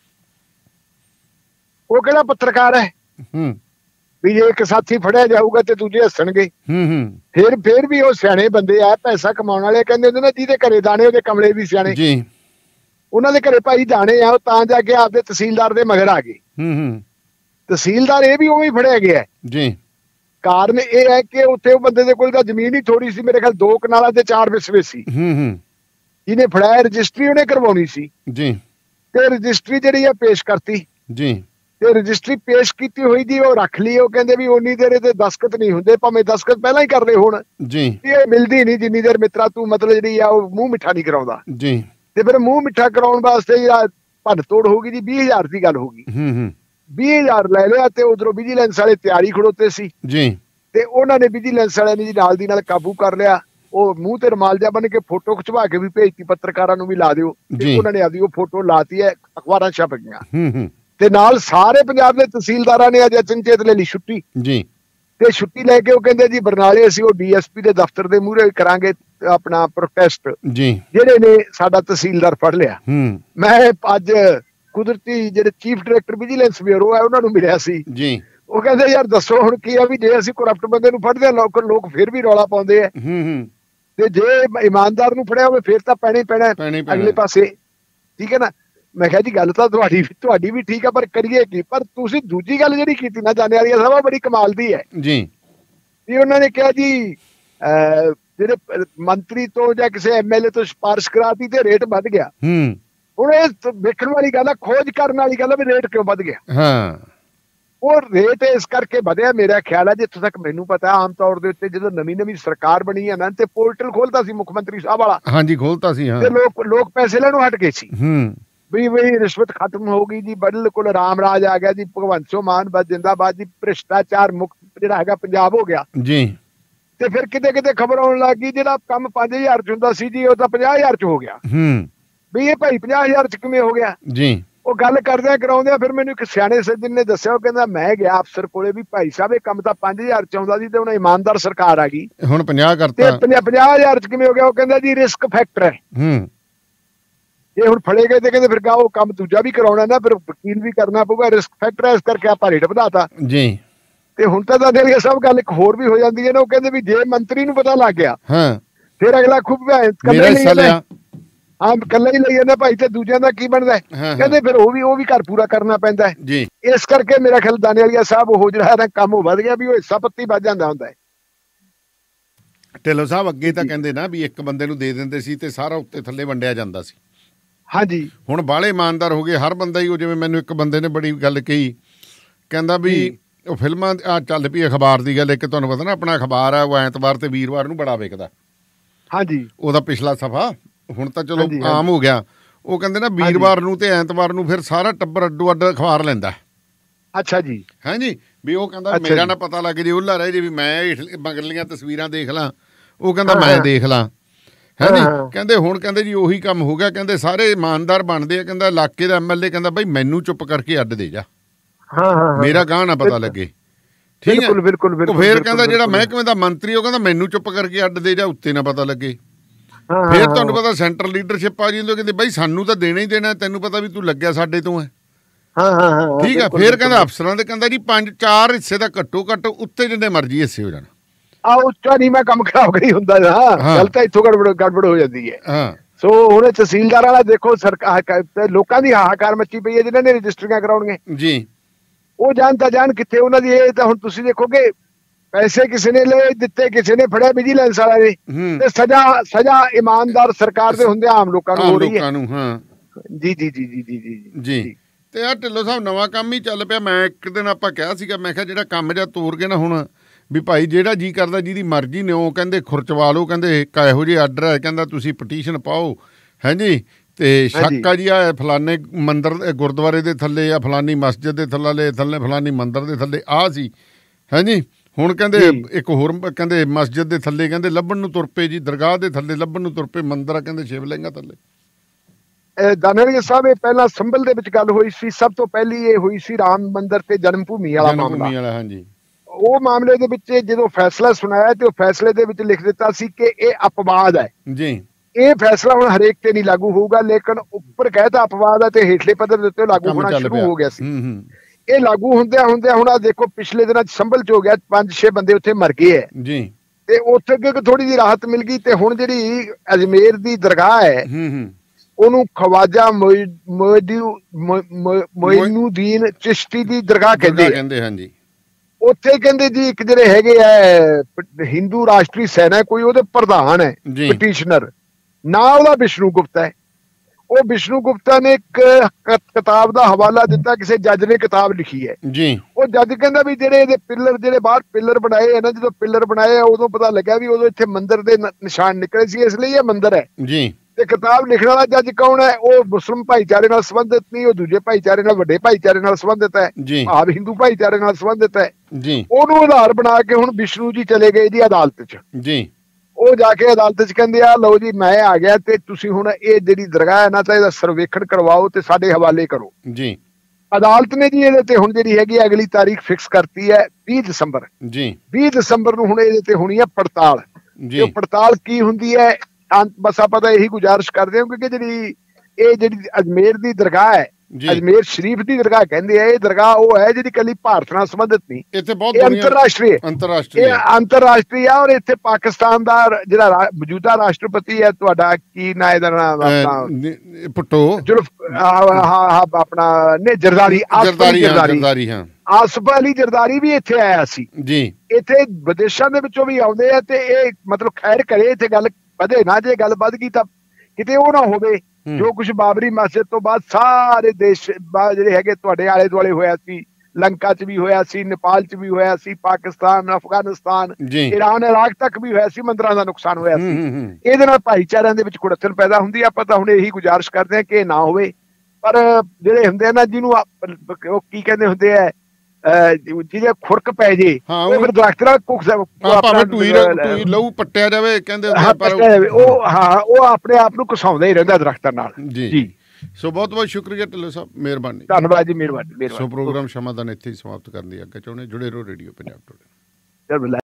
ਉਹ ਕਿਹੜਾ ਪੱਤਰਕਾਰ ਹੈ ਹੂੰ ਵੀ ਜੇ ਇੱਕ ਸਾਥੀ ਫੜਿਆ ਜਾਊਗਾ ਤੇ ਦੂਜੇ ਹੱਸਣਗੇ। ਹੂੰ ਹੂੰ ਫਿਰ ਫਿਰ ਵੀ ਉਹ ਸਿਆਣੇ ਬੰਦੇ ਆ, ਪੈਸਾ ਕਮਾਉਣ ਵਾਲੇ। ਕਹਿੰਦੇ ਹੁੰਦੇ ਨਾ ਜਿਹਦੇ ਘਰੇ ਦਾਣੇ ਉਹਦੇ ਕਮਲੇ ਵੀ ਸਿਆਣੇ। ਜੀ ਉਹਨਾਂ ਦੇ ਘਰੇ ਭਾਈ ਦਾਣੇ ਆ, ਉਹ ਤਾਂ ਜਾ ਕੇ ਆਪਦੇ ਤਹਿਸੀਲਦਾਰ ਦੇ ਮਗਰ ਆ ਗਏ। ਹੂੰ ਹੂੰ ਤਹਿਸੀਲਦਾਰ ਇਹ ਵੀ ਉਵੇਂ ਫੜਿਆ ਗਿਆ ਜੀ। ਕਾਰਨ ਇਹ ਹੈ ਕਿ ਉੱਥੇ ਉਹ ਬੰਦੇ ਦੇ ਕੋਲ ਤਾਂ ਜ਼ਮੀਨ ਹੀ ਥੋੜੀ ਸੀ, ਮੇਰੇ ਖਿਆਲ ਦੋ ਕਨਾਲਾਂ ਤੇ ਚਾਰ ਵਿਸਵੇ ਸੀ। ਹੂੰ ਹੂੰ ਜਿਹਨੇ ਫੜਾਇਆ ਰਜਿਸਟਰੀ ਉਹਨੇ ਕਰਵਾਉਣੀ ਸੀ ਜੀ, ਤੇ ਰਜਿਸਟਰੀ ਜਿਹੜੀ ਆ ਪੇਸ਼ ਕਰਤੀ ਜੀ ਤੇ ਰਜਿਸਟਰੀ ਪੇਸ਼ ਕੀਤੀ ਹੋਈ ਦੀ ਉਹ ਰੱਖ ਲਈ। ਉਹ ਕਹਿੰਦੇ ਵੀ ਉਨੀ ਦੇਰ ਇਹਦੇ ਦਸਖਤ ਨਹੀਂ ਹੁੰਦੇ, ਭਾਵੇਂ ਦਸਖਤ ਪਹਿਲਾਂ ਹੀ ਕਰਦੇ ਹੋਣ ਜੀ, ਇਹ ਮਿਲਦੀ ਨਹੀਂ ਜਿੰਨੀ ਦੇਰ ਮਿੱਤਰਾ ਤੂੰ ਮਤਲਬ ਜਿਹੜੀ ਆ ਉਹ ਮੂੰਹ ਮਿੱਠਾ ਨਹੀਂ ਕਰਾਉਂਦਾ ਜੀ। ਤੇ ਫਿਰ ਮੂੰਹ ਮਿੱਠਾ ਕਰਾਉਣ ਵਾਸਤੇ ਜਿਹੜਾ ਭੰਨ ਤੋੜ ਹੋ ਗਈ ਜੀ, ਵੀਹ ਹਜ਼ਾਰ ਦੀ ਗੱਲ ਹੋ ਗਈ। ਹੂੰ ਹੂੰ ਵੀਹ ਹਜ਼ਾਰ ਲੈ ਲਿਆ ਤੇ ਉਧਰੋਂ ਵਿਜੀਲੈਂਸ ਵਾਲੇ ਤਿਆਰੀ ਖੜੋਤੇ ਸੀ ਜੀ, ਤੇ ਉਹਨਾਂ ਨੇ ਵਿਜੀਲੈਂਸ ਵਾਲਿਆਂ ਨੇ ਜੀ ਨਾਲ ਦੀ ਨਾਲ ਕਾਬੂ ਕਰ ਲਿਆ। ਉਹ ਮੂੰਹ ਤੇ ਰੁਮਾਲ ਜਿਹਾ ਬੰਨ ਕੇ ਫੋਟੋ ਖਿਚਵਾ ਕੇ ਵੀ ਭੇਜਤੀ, ਪੱਤਰਕਾਰਾਂ ਨੂੰ ਵੀ ਲਾ ਦਿਓ। ਤੇ ਉਹਨਾਂ ਨੇ ਆਪਦੀ ਉਹ ਫੋਟੋ ਲਾਤੀ ਹੈ, ਅਖਬਾਰਾਂ ਛਪ ਗਈਆਂ। ਹੂੰ ਹੂੰ ਤੇ ਨਾਲ ਸਾਰੇ ਪੰਜਾਬ ਦੇ ਤਹਿਸੀਲਦਾਰਾਂ ਨੇ ਅੱਜ ਅਚਨਚੇਤ ਲੈ ਲਈ ਛੁੱਟੀ ਜੀ। ਤੇ ਛੁੱਟੀ ਲੈ ਕੇ ਉਹ ਕਹਿੰਦੇ ਜੀ ਬਰਨਾਲੇ ਅਸੀਂ ਉਹ ਡੀਐਸਪੀ ਦੇ ਦਫ਼ਤਰ ਦੇ ਮੂਹਰੇ ਕਰਾਂਗੇ ਆਪਣਾ ਪ੍ਰੋਟੈਸਟ ਜੀ, ਜਿਹੜੇ ਨੇ ਸਾਡਾ ਤਹਿਸੀਲਦਾਰ ਫੜ ਲਿਆ। ਹੂੰ ਮੈਂ ਅੱਜ ਕੁਦਰਤੀ ਜਿਹੜੇ ਚੀਫ ਡਾਇਰੈਕਟਰ ਵਿਜੀਲੈਂਸ ਬਿਊਰੋ ਹੈ ਉਹਨਾਂ ਨੂੰ ਮਿਲਿਆ ਸੀ ਜੀ। ਉਹ ਕਹਿੰਦੇ ਯਾਰ ਦੱਸੋ ਹੁਣ ਕੀ ਆ ਵੀ ਜੇ ਅਸੀਂ ਕਰਪਟ ਬੰਦੇ ਨੂੰ ਫੜਦੇ ਆ ਲੋਕ ਲੋਕ ਫਿਰ ਵੀ ਰੌਲਾ ਪਾਉਂਦੇ ਆ, ਹੂੰ ਹੂੰ ਤੇ ਜੇ ਇਮਾਨਦਾਰ ਨੂੰ ਫੜਿਆ ਹੋਵੇ ਫਿਰ ਤਾਂ ਪੈਣਾ ਹੀ ਪੈਣਾ ਅਗਲੇ ਪਾਸੇ। ਠੀਕ ਹੈ ਨਾ। ਮੈਂ ਕਿਹਾ ਜੀ ਗੱਲ ਤਾਂ ਤੁਹਾਡੀ ਤੁਹਾਡੀ ਵੀ ਠੀਕ ਆ, ਪਰ ਕਰੀਏ ਕੀ? ਪਰ ਤੁਸੀਂ ਦੂਜੀ ਗੱਲ ਜਿਹੜੀ ਕੀਤੀ ਨਾ ਜਾਣੇ ਵਾਲੀ ਸਾਹਿਬ ਬੜੀ ਕਮਾਲ ਦੀ ਹੈ ਜੀ। ਵੀ ਉਹਨਾਂ ਨੇ ਕਿਹਾ ਜੀ ਜਿਹੜੇ ਮੰਤਰੀ ਤੋਂ ਜਾਂ ਕਿਸੇ ਐਮਐਲਏ ਤੋਂ ਸਿਫਾਰਿਸ਼ ਕਰਾਤੀ ਤੇ ਰੇਟ ਵੱਧ ਗਿਆ। ਹੂੰ ਹੁਣ ਇਹ ਵੇਖਣ ਵਾਲੀ ਗੱਲ ਆ, ਖੋਜ ਕਰਨ ਵਾਲੀ ਗੱਲ ਆ ਵੀ ਰੇਟ ਕਿਉਂ ਵੱਧ ਗਿਆ। ਹਾਂ ਉਹ ਰੇਟ ਇਸ ਕਰਕੇ ਵਧਿਆ, ਮੇਰਾ ਖਿਆਲ ਹੈ ਜਿੱਥੋਂ ਤੱਕ ਮੈਨੂੰ ਪਤਾ, ਆਮ ਤੌਰ ਦੇ ਉੱਤੇ ਜਦੋਂ ਨਵੀਂ ਨਵੀਂ ਸਰਕਾਰ ਬਣੀ ਹੈ ਨਾ ਤੇ ਪੋਰਟਲ ਖੋਲਤਾ ਸੀ ਮੁੱਖ ਮੰਤਰੀ ਸਾਹਿਬ ਵਾਲਾ। ਹਾਂਜੀ ਖੋਲਤਾ ਸੀ ਹਾਂ। ਤੇ ਲੋਕ ਲੋਕ ਪੈਸੇ ਲੈਣੋਂ ਹਟ ਗਏ ਸੀ। ਹੂੰ ਵੀ ਵੀ ਰਿਸ਼ਵਤ ਖਤਮ ਹੋ ਗਈ ਜੀ, ਬਿਲਕੁਲ ਰਾਮ ਰਾਜ ਆ ਗਿਆ ਜੀ, ਭਗਵੰਤ ਸਿੰਘ ਮਾਨ ਬਸ ਜਿੰਦਾਬਾਦ ਜੀ, ਭ੍ਰਿਸ਼ਟਾਚਾਰ ਮੁਕਤ ਜਿਹੜਾ ਹੈਗਾ ਪੰਜਾਬ ਹੋ ਗਿਆ ਜੀ। ਤੇ ਫਿਰ ਕਿਤੇ ਕਿਤੇ ਖਬਰ ਆਉਣ ਲੱਗ ਗਈ ਜਿਹੜਾ ਕੰਮ ਪੰਜ ਹਜ਼ਾਰ ਚ ਹੁੰਦਾ ਸੀ ਜੀ ਉਹ ਤਾਂ ਪੰਜਾਹ ਹਜ਼ਾਰ ਚ ਹੋ ਗਿਆ। ਹੂੰ ਵੀ ਇਹ ਭਾਈ ਪੰਜਾਹ ਹਜ਼ਾਰ ਚ ਕਿਵੇਂ ਹੋ ਗਿਆ ਜੀ। ਉਹ ਗੱਲ ਕਰਦਿਆਂ ਕਰਾਉਂਦਿਆਂ ਫਿਰ ਮੈਨੂੰ ਇੱਕ ਸਿਆਣੇ ਸੱਜਣ ਨੇ ਦੱਸਿਆ, ਉਹ ਕਹਿੰਦਾ ਮੈਂ ਗਿਆ ਅਫਸਰ ਕੋਲੇ ਵੀ ਭਾਈ ਸਾਹਿਬ ਇਹ ਕੰਮ ਤਾਂ ਪੰਜ ਹਜ਼ਾਰ ਚ ਆਉਂਦਾ ਸੀ ਤੇ ਹੁਣ ਇਮਾਨਦਾਰ ਸਰਕਾਰ ਆ ਗਈ ਹੁਣ ਪੰਜਾਹ ਕਰਤਾ ਤੇ ਪੰਜਾਹ ਹਜ਼ਾਰ ਚ ਕਿਵੇਂ ਹੋ ਗਿਆ। ਉਹ ਕਹਿੰਦਾ ਜੀ ਰਿਸਕ ਫੈਕਟਰ ਹੈ। ਹੂੰ ਇਹ ਹੁਣ ਫੜੇ ਗਏ ਤੇ ਕਹਿੰਦੇ ਫਿਰ ਉਹ ਕੰਮ ਦੂਜਾ ਵੀ ਕਰਾਉਣਾ ਨਾ, ਫਿਰ ਵਕੀਲ ਵੀ ਕਰਨਾ ਪਊਗਾ, ਰਿਸਕ ਫੈਕਟਰ ਹੈ, ਇਸ ਕਰਕੇ ਆਪਾਂ ਰੇਟ ਵਧਾਤਾ ਜੀ। ਤੇ ਹੁਣ ਤਾਂ ਤਾਂ ਦੇਖ ਸਭ ਗੱਲ ਇੱਕ ਹੋਰ ਵੀ ਹੋ ਜਾਂਦੀ ਹੈ ਨਾ, ਉਹ ਕਹਿੰਦੇ ਵੀ ਜੇ ਮੰਤਰੀ ਨੂੰ ਪਤਾ ਲੱਗ ਗਿਆ ਹਾਂ ਫਿਰ ਅਗਲਾ ਖੂਬ ਮੇਰਾ ਹਿੱਸਾ ਲਿਆ, ਹਾਂ ਇਕੱਲਾ ਹੀ ਲਈ ਜਾਂਦਾ ਭਾਈ, ਤੇ ਦੂਜਿਆਂ ਦਾ ਕੀ ਬਣਦਾ। ਕਹਿੰਦੇ ਫਿਰ ਉਹ ਵੀ ਉਹ ਵੀ ਘਰ ਪੂਰਾ ਕਰਨਾ ਪੈਂਦਾ ਜੀ। ਇਸ ਕਰਕੇ ਮੇਰਾ ਖਿਆਲ ਦਾਨੇਵਾਲੀਆ ਸਾਹਿਬ ਉਹ ਜਿਹੜਾ ਹੈ ਕੰਮ ਉਹ ਵੱਧ ਗਿਆ ਵੀ ਉਹ ਹਿੱਸਾ ਪੱਤੀ ਵੱਧ ਜਾਂਦਾ ਹੁੰਦਾ ਹੈ। ਢਿੱਲੋਂ ਸਾਹਿਬ ਅੱਗੇ ਤਾਂ ਕਹਿੰਦੇ ਨਾ ਵੀ ਇੱਕ ਬੰਦੇ ਨੂੰ ਦੇ ਦਿੰਦੇ ਸੀ ਤੇ ਸਾਰਾ ਉੱਤੇ ਥੱਲੇ ਵੰਡਿਆ ਜਾਂਦਾ ਸੀ। ਹਾਂਜੀ ਹੁਣ ਬਾਹਲੇ ਇਮਾਨਦਾਰ ਹੋ ਗਏ, ਹਰ ਬੰਦਾ ਹੀ ਉਹ, ਜਿਵੇਂ ਮੈਨੂੰ ਇੱਕ ਬੰਦੇ ਨੇ ਬੜੀ ਗੱਲ ਕਹੀ, ਕਹਿੰਦਾ ਵੀ ਉਹ ਫਿਲਮਾਂ ਆ ਚੱਲ ਪਈ ਅਖਬਾਰ ਦੀ ਗੱਲ, ਇੱਕ ਤੁਹਾਨੂੰ ਪਤਾ ਨਾ ਆਪਣਾ ਅਖਬਾਰ ਆ ਉਹ ਐਤਵਾਰ ਤੇ ਵੀਰਵਾਰ ਨੂੰ ਬੜਾ ਵਿਕਦਾ। ਹਾਂਜੀ ਉਹਦਾ ਪਿਛਲਾ ਸਫਾ ਹੁਣ ਤਾਂ ਚਲੋ ਆਮ ਹੋ ਗਿਆ। ਉਹ ਕਹਿੰਦੇ ਨਾ ਵੀਰਵਾਰ ਨੂੰ ਤੇ ਐਤਵਾਰ ਨੂੰ ਫਿਰ ਸਾਰਾ ਟੱਬਰ ਅੱਡੋ ਅੱਡ ਅਖਬਾਰ ਲੈਂਦਾ। ਅੱਛਾ ਜੀ। ਹਾਂਜੀ ਵੀ ਉਹ ਕਹਿੰਦਾ ਮੇਰਾ ਨਾ ਪਤਾ ਲੱਗ ਜੇ ਉਹਲਾ ਰਹਿ ਜੇ ਵੀ ਮੈਂ ਮਗਰਲੀਆਂ ਤਸਵੀਰਾਂ ਦੇਖ ਲਾਂ, ਉਹ ਕਹਿੰਦਾ ਮੈਂ ਦੇਖ ਲਾਂ। ਹੈਂਜੀ ਕਹਿੰਦੇ ਹੁਣ ਕਹਿੰਦੇ ਜੀ ਉਹੀ ਕੰਮ ਹੋ ਗਿਆ, ਕਹਿੰਦੇ ਸਾਰੇ ਇਮਾਨਦਾਰ ਬਣਦੇ ਆ, ਕਹਿੰਦਾ ਇਲਾਕੇ ਦਾ ਐਮਐਲਏ ਕਹਿੰਦਾ ਬਈ ਮੈਨੂੰ ਚੁੱਪ ਕਰਕੇ ਅੱਡ ਦੇ ਜਾ, ਮੇਰਾ ਗਾਹ ਨਾ ਪਤਾ ਲੱਗੇ। ਠੀਕ ਹੈ ਬਿਲਕੁਲ। ਫਿਰ ਕਹਿੰਦਾ ਜਿਹੜਾ ਮਹਿਕਮੇ ਦਾ ਮੰਤਰੀ ਉਹ ਕਹਿੰਦਾ ਮੈਨੂੰ ਚੁੱਪ ਕਰਕੇ ਅੱਡ ਦੇ ਜਾ, ਉੱਤੇ ਨਾ ਪਤਾ ਲੱਗੇ। ਫਿਰ ਤੁਹਾਨੂੰ ਪਤਾ ਸੈਂਟਰਲ ਲੀਡਰਸ਼ਿਪ ਆ ਜੀ, ਕਹਿੰਦੇ ਬਈ ਸਾਨੂੰ ਤਾਂ ਦੇਣਾ ਹੀ ਦੇਣਾ, ਤੈਨੂੰ ਪਤਾ ਵੀ ਤੂੰ ਲੱਗਿਆ ਸਾਡੇ ਤੋਂ ਹੈ। ਠੀਕ ਹੈ ਫਿਰ ਕਹਿੰਦਾ ਅਫਸਰਾਂ ਦੇ ਕਹਿੰਦਾ ਜੀ ਪੰਜ ਚਾਰ ਹਿੱਸੇ ਦਾ ਘੱਟੋ ਘੱਟ ਉੱਤੇ ਜਿੰਨੇ ਮਰਜ਼ੀ ਹਿੱਸੇ ਹੋ ਜਾਣ। ਆ ਉੱਚਾ ਨਹੀਂ ਮੈਂ ਕੰਮ ਖਰਾਬ ਕਰੀ ਹੁੰਦਾ ਨਾ, ਗੱਲ ਤਾਂ ਇੱਥੋਂ ਗੜਬੜ ਗੜਬੜ ਹੋ ਜਾਂਦੀ ਹੈ। ਹਾਂ ਸੋ ਹੁਣ ਤਹਿਸੀਲਦਾਰ ਵਾਲਾ ਦੇਖੋ ਸਰਕਾਰ ਲੋਕਾਂ ਦੀ ਹਾਹਾਕਾਰ ਮੱਚੀ ਪਈ ਹੈ ਜਿਹਨਾਂ ਨੇ ਰਜਿਸਟਰੀਆਂ ਕਰਾਉਣਗੇ ਜੀ, ਉਹ ਜਾਣ ਤਾਂ ਜਾਣ ਕਿੱਥੇ ਉਹਨਾਂ ਦੀ। ਇਹ ਤਾਂ ਹੁਣ ਤੁਸੀਂ ਦੇਖੋਗੇ ਪੈਸੇ ਕਿਸੇ ਨੇ ਲੈ ਦਿੱਤੇ, ਕਿਸੇ ਨੇ ਫੜਿਆ ਵਿਜੀਲੈਂਸ ਵਾਲਾ ਨੇ, ਤੇ ਸਜ਼ਾ ਸਜ਼ਾ ਇਮਾਨਦਾਰ ਸਰਕਾਰ ਦੇ ਹੁੰਦੇ ਆਮ ਲੋਕਾਂ ਨੂੰ ਹੋ ਰਹੀ ਹੈ। ਹਾਂ ਜੀ ਜੀ ਜੀ ਜੀ ਜੀ ਜੀ ਜੀ। ਤੇ ਆ ਢਿੱਲੋਂ ਸਾਹਿਬ ਨਵਾਂ ਕੰਮ ਹੀ ਚੱਲ ਪਿਆ। ਮੈਂ ਇੱਕ ਦਿਨ ਆਪਾਂ ਕਿਹਾ ਸੀਗਾ, ਮੈਂ ਕਿਹਾ ਜਿਹੜਾ ਕੰਮ ਜਿਹਾ ਤੋਰ ਕੇ ਨਾ ਹੁਣ ਵੀ ਭਾਈ ਜਿਹੜਾ ਜੀ ਕਰਦਾ ਜਿਹਦੀ ਮਰਜ਼ੀ ਨੇ ਉਹ ਕਹਿੰਦੇ ਖੁਰਚਵਾ ਲਓ, ਕਹਿੰਦੇ ਇਹੋ ਜਿਹੇ ਆਰਡਰ ਹੈ, ਕਹਿੰਦਾ ਤੁਸੀਂ ਪਟੀਸ਼ਨ ਪਾਓ। ਹਾਂਜੀ ਤੇ ਸ਼ੱਕ ਆ ਜੀ ਆ ਫਲਾਨੇ ਮੰਦਿਰ ਗੁਰਦੁਆਰੇ ਦੇ ਥੱਲੇ ਆ, ਫਲਾਨੀ ਮਸਜਿਦ ਦੇ ਥੱਲੇ ਥੱਲੇ ਫਲਾਨੀ ਮੰਦਿਰ ਦੇ ਥੱਲੇ ਆ ਸੀ। ਹਾਂਜੀ ਹੁਣ ਕਹਿੰਦੇ ਇੱਕ ਹੋਰ ਕਹਿੰਦੇ ਮਸਜਿਦ ਦੇ ਥੱਲੇ ਕਹਿੰਦੇ ਲੱਭਣ ਨੂੰ ਤੁਰ ਪਏ ਜੀ, ਦਰਗਾਹ ਦੇ ਥੱਲੇ ਲੱਭਣ ਨੂੰ ਤੁਰ ਪਏ, ਮੰਦਿਰ ਆ ਕਹਿੰਦੇ ਸ਼ਿਵਲਿੰਗਾਂ ਥੱਲੇ। ਦਾਨੇਵਾਲੀਆ ਸਾਹਿਬ ਇਹ ਪਹਿਲਾਂ ਸੰਭਲ ਦੇ ਵਿੱਚ ਗੱਲ ਹੋਈ ਸੀ, ਸਭ ਤੋਂ ਪਹਿਲੀ ਇਹ ਹੋਈ ਸੀ ਰਾਮ ਮੰਦਿਰ ਤੇ ਜਨਮ ਭੂਮੀ ਵਾਲਾ ਮਾਮਲਾ। ਹਾਂਜੀ ਉਹ ਮਾਮਲੇ ਦੇ ਵਿੱਚ ਜਦੋਂ ਫੈਸਲਾ ਸੁਣਾਇਆ ਤੇ ਉਹ ਫੈਸਲੇ ਦੇ ਵਿੱਚ ਲਿਖ ਦਿੱਤਾ ਸੀ ਕਿ ਇਹ ਅਪਵਾਦ ਹੈ ਜੀ, ਇਹ ਫੈਸਲਾ ਹੁਣ ਹਰੇਕ ਤੇ ਨਹੀਂ ਲਾਗੂ ਹੋਊਗਾ, ਲੇਕਿਨ ਉੱਪਰ ਕਹਿਤਾ ਅਪਵਾਦ ਹੈ ਤੇ ਹੇਠਲੇ ਪੱਧਰ ਦੇ ਉੱਤੇ ਲਾਗੂ ਹੋਣਾ ਸ਼ੁਰੂ ਹੋ ਗਿਆ ਸੀ। ਇਹ ਲਾਗੂ ਹੁੰਦਿਆਂ ਹੁੰਦਿਆਂ ਹੁਣ ਆ ਦੇਖੋ ਪਿਛਲੇ ਦਿਨਾਂ ਚ ਸੰਭਲ ਚ ਹੋ ਗਿਆ, ਪੰਜ ਛੇ ਬੰਦੇ ਉੱਥੇ ਮਰ ਗਏ ਹੈ ਜੀ, ਤੇ ਉੱਥੇ ਅੱਗੇ ਥੋੜੀ ਜਿਹੀ ਰਾਹਤ ਮਿਲ ਗਈ। ਤੇ ਹੁਣ ਜਿਹੜੀ ਅਜਮੇਰ ਦੀ ਦਰਗਾਹ ਹੈ ਉਹਨੂੰ ਖਵਾਜਾ ਮੋਇਨੂਦੀਨ ਚਿਸ਼ਤੀ ਦੀ ਦਰਗਾਹ ਕਹਿੰਦੇ ਕਹਿੰਦੇ ਹਾਂਜੀ। ਉੱਥੇ ਕਹਿੰਦੇ ਜੀ ਇੱਕ ਜਿਹੜੇ ਹੈਗੇ ਆ ਹਿੰਦੂ ਰਾਸ਼ਟਰੀ ਸੈਨਾ ਕੋਈ ਉਹਦੇ ਪ੍ਰਧਾਨ ਹੈ ਪਟੀਸ਼ਨਰ, ਨਾਂ ਉਹਦਾ ਵਿਸ਼ਨੂੰ ਗੁਪਤਾ ਹੈ। ਉਹ ਵਿਸ਼ਨੂੰ ਗੁਪਤਾ ਨੇ ਇੱਕ ਕਿਤਾਬ ਦਾ ਹਵਾਲਾ ਦਿੱਤਾ, ਕਿਸੇ ਜੱਜ ਨੇ ਕਿਤਾਬ ਲਿਖੀ ਹੈ ਜੀ। ਉਹ ਜੱਜ ਕਹਿੰਦਾ ਵੀ ਜਿਹੜੇ ਇਹਦੇ ਪਿੱਲਰ ਜਿਹੜੇ ਬਾਹਰ ਪਿੱਲਰ ਬਣਾਏ ਹੈ ਨਾ, ਜਦੋਂ ਪਿੱਲਰ ਬਣਾਏ ਉਦੋਂ ਪਤਾ ਲੱਗਿਆ ਵੀ ਉਦੋਂ ਇੱਥੇ ਮੰਦਿਰ ਦੇ ਨਿਸ਼ਾਨ ਨਿਕਲੇ ਸੀ, ਇਸ ਲਈ ਇਹ ਮੰਦਿਰ ਹੈ ਜੀ। ਤੇ ਕਿਤਾਬ ਲਿਖਣ ਵਾਲਾ ਜੱਜ ਕੌਣ ਹੈ? ਉਹ ਮੁਸਲਿਮ ਭਾਈਚਾਰੇ ਨਾਲ ਸੰਬੰਧਿਤ ਨਹੀਂ, ਉਹ ਦੂਜੇ ਭਾਈਚਾਰੇ ਨਾਲ, ਵੱਡੇ ਭਾਈਚਾਰੇ ਨਾਲ ਸੰਬੰਧਿਤ ਹੈ, ਆਪ ਹਿੰਦੂ ਭਾਈਚਾਰੇ ਨਾਲ ਸੰਬੰਧਿਤ ਹੈ ਜੀ। ਉਹਨੂੰ ਆਧਾਰ ਬਣਾ ਕੇ ਹੁਣ ਵਿਸ਼ਨੂੰ ਜੀ ਚਲੇ ਗਏ ਜੀ ਅਦਾਲਤ ਚ ਜੀ। ਉਹ ਜਾ ਕੇ ਅਦਾਲਤ ਚ ਕਹਿੰਦੇ ਆ ਲਓ ਜੀ ਮੈਂ ਆ ਗਿਆ ਤੇ ਤੁਸੀਂ ਹੁਣ ਇਹ ਜਿਹੜੀ ਦਰਗਾਹ ਹੈ ਨਾ ਤਾਂ ਇਹਦਾ ਸਰਵੇਖਣ ਕਰਵਾਓ ਤੇ ਸਾਡੇ ਹਵਾਲੇ ਕਰੋ ਜੀ। ਅਦਾਲਤ ਨੇ ਜੀ ਇਹਦੇ ਤੇ ਹੁਣ ਜਿਹੜੀ ਹੈਗੀ ਅਗਲੀ ਤਾਰੀਖ ਫਿਕਸ ਕਰਤੀ ਹੈ ਵੀਹ ਦਸੰਬਰ ਜੀ। ਵੀਹ ਦਸੰਬਰ ਨੂੰ ਹੁਣ ਇਹਦੇ ਤੇ ਹੋਣੀ ਹੈ ਪੜਤਾਲ ਜੀ। ਉਹ ਪੜਤਾਲ ਕੀ ਹੁੰਦੀ ਹੈ ਬਸ ਆਪਾਂ ਤਾਂ ਇਹੀ ਗੁਜ਼ਾਰਿਸ਼ ਕਰਦੇ ਹਾਂ ਕਿਉਂਕਿ ਜਿਹੜੀ ਇਹ ਜਿਹੜੀ ਅਜਮੇਰ ਦੀ ਦਰਗਾਹ ਹੈ, ਅਜਮੇਰ ਸ਼ਰੀਫ ਦੀ ਦਰਗਾਹ ਕਹਿੰਦੇ ਆ, ਇਹ ਦਰਗਾਹ ਉਹ ਹੈ ਜਿਹੜੀ ਕੱਲੀ ਭਾਰਤ ਨਾਲ ਸੰਬੰਧਿਤ ਨਹੀਂ, ਇੱਥੇ ਬਹੁਤ ਅੰਤਰਰਾਸ਼ਟਰੀ ਹੈ। ਅੰਤਰਰਾਸ਼ਟਰੀ ਇਹ ਅੰਤਰਰਾਸ਼ਟਰੀ ਆ ਔਰ ਇੱਥੇ ਪਾਕਿਸਤਾਨ ਦਾ ਜਿਹੜਾ ਮੌਜੂਦਾ ਰਾਸ਼ਟਰਪਤੀ ਹੈ, ਤੁਹਾਡਾ ਕੀ ਨਾਂ ਇਹਦਾ ਨਾਮ ਭੁੱਟੋ, ਚਲੋ ਆਪਣਾ ਨੇ ਜਰਦਾਰੀ ਜਰਦਾਰੀ ਜਰਦਾਰੀ ਹਾਂ ਆਸਫ ਅਲੀ ਜਰਦਾਰੀ ਵੀ ਇੱਥੇ ਆਇਆ ਸੀ ਜੀ। ਇੱਥੇ ਵਿਦੇਸ਼ਾਂ ਦੇ ਵਿੱਚੋਂ ਵੀ ਆਉਂਦੇ ਆ ਤੇ ਇਹ ਮਤਲਬ ਖੈਰ ਕਰੇ ਇੱਥੇ ਗੱਲ ਵਧੇ ਨਾ, ਜੇ ਗੱਲ ਵੱਧ ਗਈ ਤਾਂ ਕਿਤੇ ਉਹ ਨਾ ਹੋਵੇ ਜੋ ਕੁਝ ਬਾਬਰੀ ਮਸਜਿਦ ਤੋਂ ਬਾਅਦ ਸਾਰੇ ਦੇਸ਼ ਜਿਹੜੇ ਹੈਗੇ ਤੁਹਾਡੇ ਆਲੇ ਦੁਆਲੇ ਹੋਇਆ ਸੀ, ਲੰਕਾ ਚ ਵੀ ਹੋਇਆ ਸੀ, ਨੇਪਾਲ ਚ ਵੀ ਹੋਇਆ ਸੀ, ਪਾਕਿਸਤਾਨ, ਅਫਗਾਨਿਸਤਾਨ, ਈਰਾਨ, ਇਰਾਕ ਤੱਕ ਵੀ ਹੋਇਆ ਸੀ, ਮੰਦਰਾਂ ਦਾ ਨੁਕਸਾਨ ਹੋਇਆ ਸੀ। ਇਹਦੇ ਨਾਲ ਭਾਈਚਾਰਿਆਂ ਦੇ ਵਿੱਚ ਕੁੜੱਤਣ ਪੈਦਾ ਹੁੰਦੀ ਆ। ਆਪਾਂ ਤਾਂ ਹੁਣ ਇਹੀ ਗੁਜ਼ਾਰਿਸ਼ ਕਰਦੇ ਹਾਂ ਕਿ ਇਹ ਨਾ ਹੋਵੇ, ਪਰ ਜਿਹੜੇ ਹੁੰਦੇ ਆ ਨਾ ਜਿਹਨੂੰ ਉਹ ਕੀ ਕਹਿੰਦੇ ਹੁੰਦੇ ਆ ਜਿਹਦੇ ਖੁਰਕ ਪੈ ਜੇ ਉਹ ਫਿਰ ਦਰਖਤ ਨਾਲ ਲਹੂ ਪੱਟਿਆ ਜਾਵੇ ਕਹਿੰਦੇ ਉਹ ਹਾਂ ਉਹ ਆਪਣੇ ਆਪ ਨੂੰ ਘਸਾਉਂਦਾ ਹੀ ਰਹਿੰਦਾ ਦਰਖਤਾਂ ਨਾਲ ਜੀ। ਸੋ ਬਹੁਤ ਬਹੁਤ ਸ਼ੁਕਰੀਆ ਢਿੱਲੋਂ ਸਾਹਿਬ, ਮਿਹਰਬਾਨੀ। ਧੰਨਵਾਦ ਜੀ, ਮਿਹਰਬਾਨੀ। ਸੋ ਪ੍ਰੋਗਰਾਮ ਸ਼ਮਾਦਾਨ ਇੱਥੇ ਹੀ ਸਮਾਪਤ ਕਰਨ ਦੀ ਅੱਗੇ ਚਾਹੁੰਦੇ, ਜੁੜੇ ਰਹੋ ਰੇਡੀਓ ਪੰਜਾਬ ਟੁਡੇ।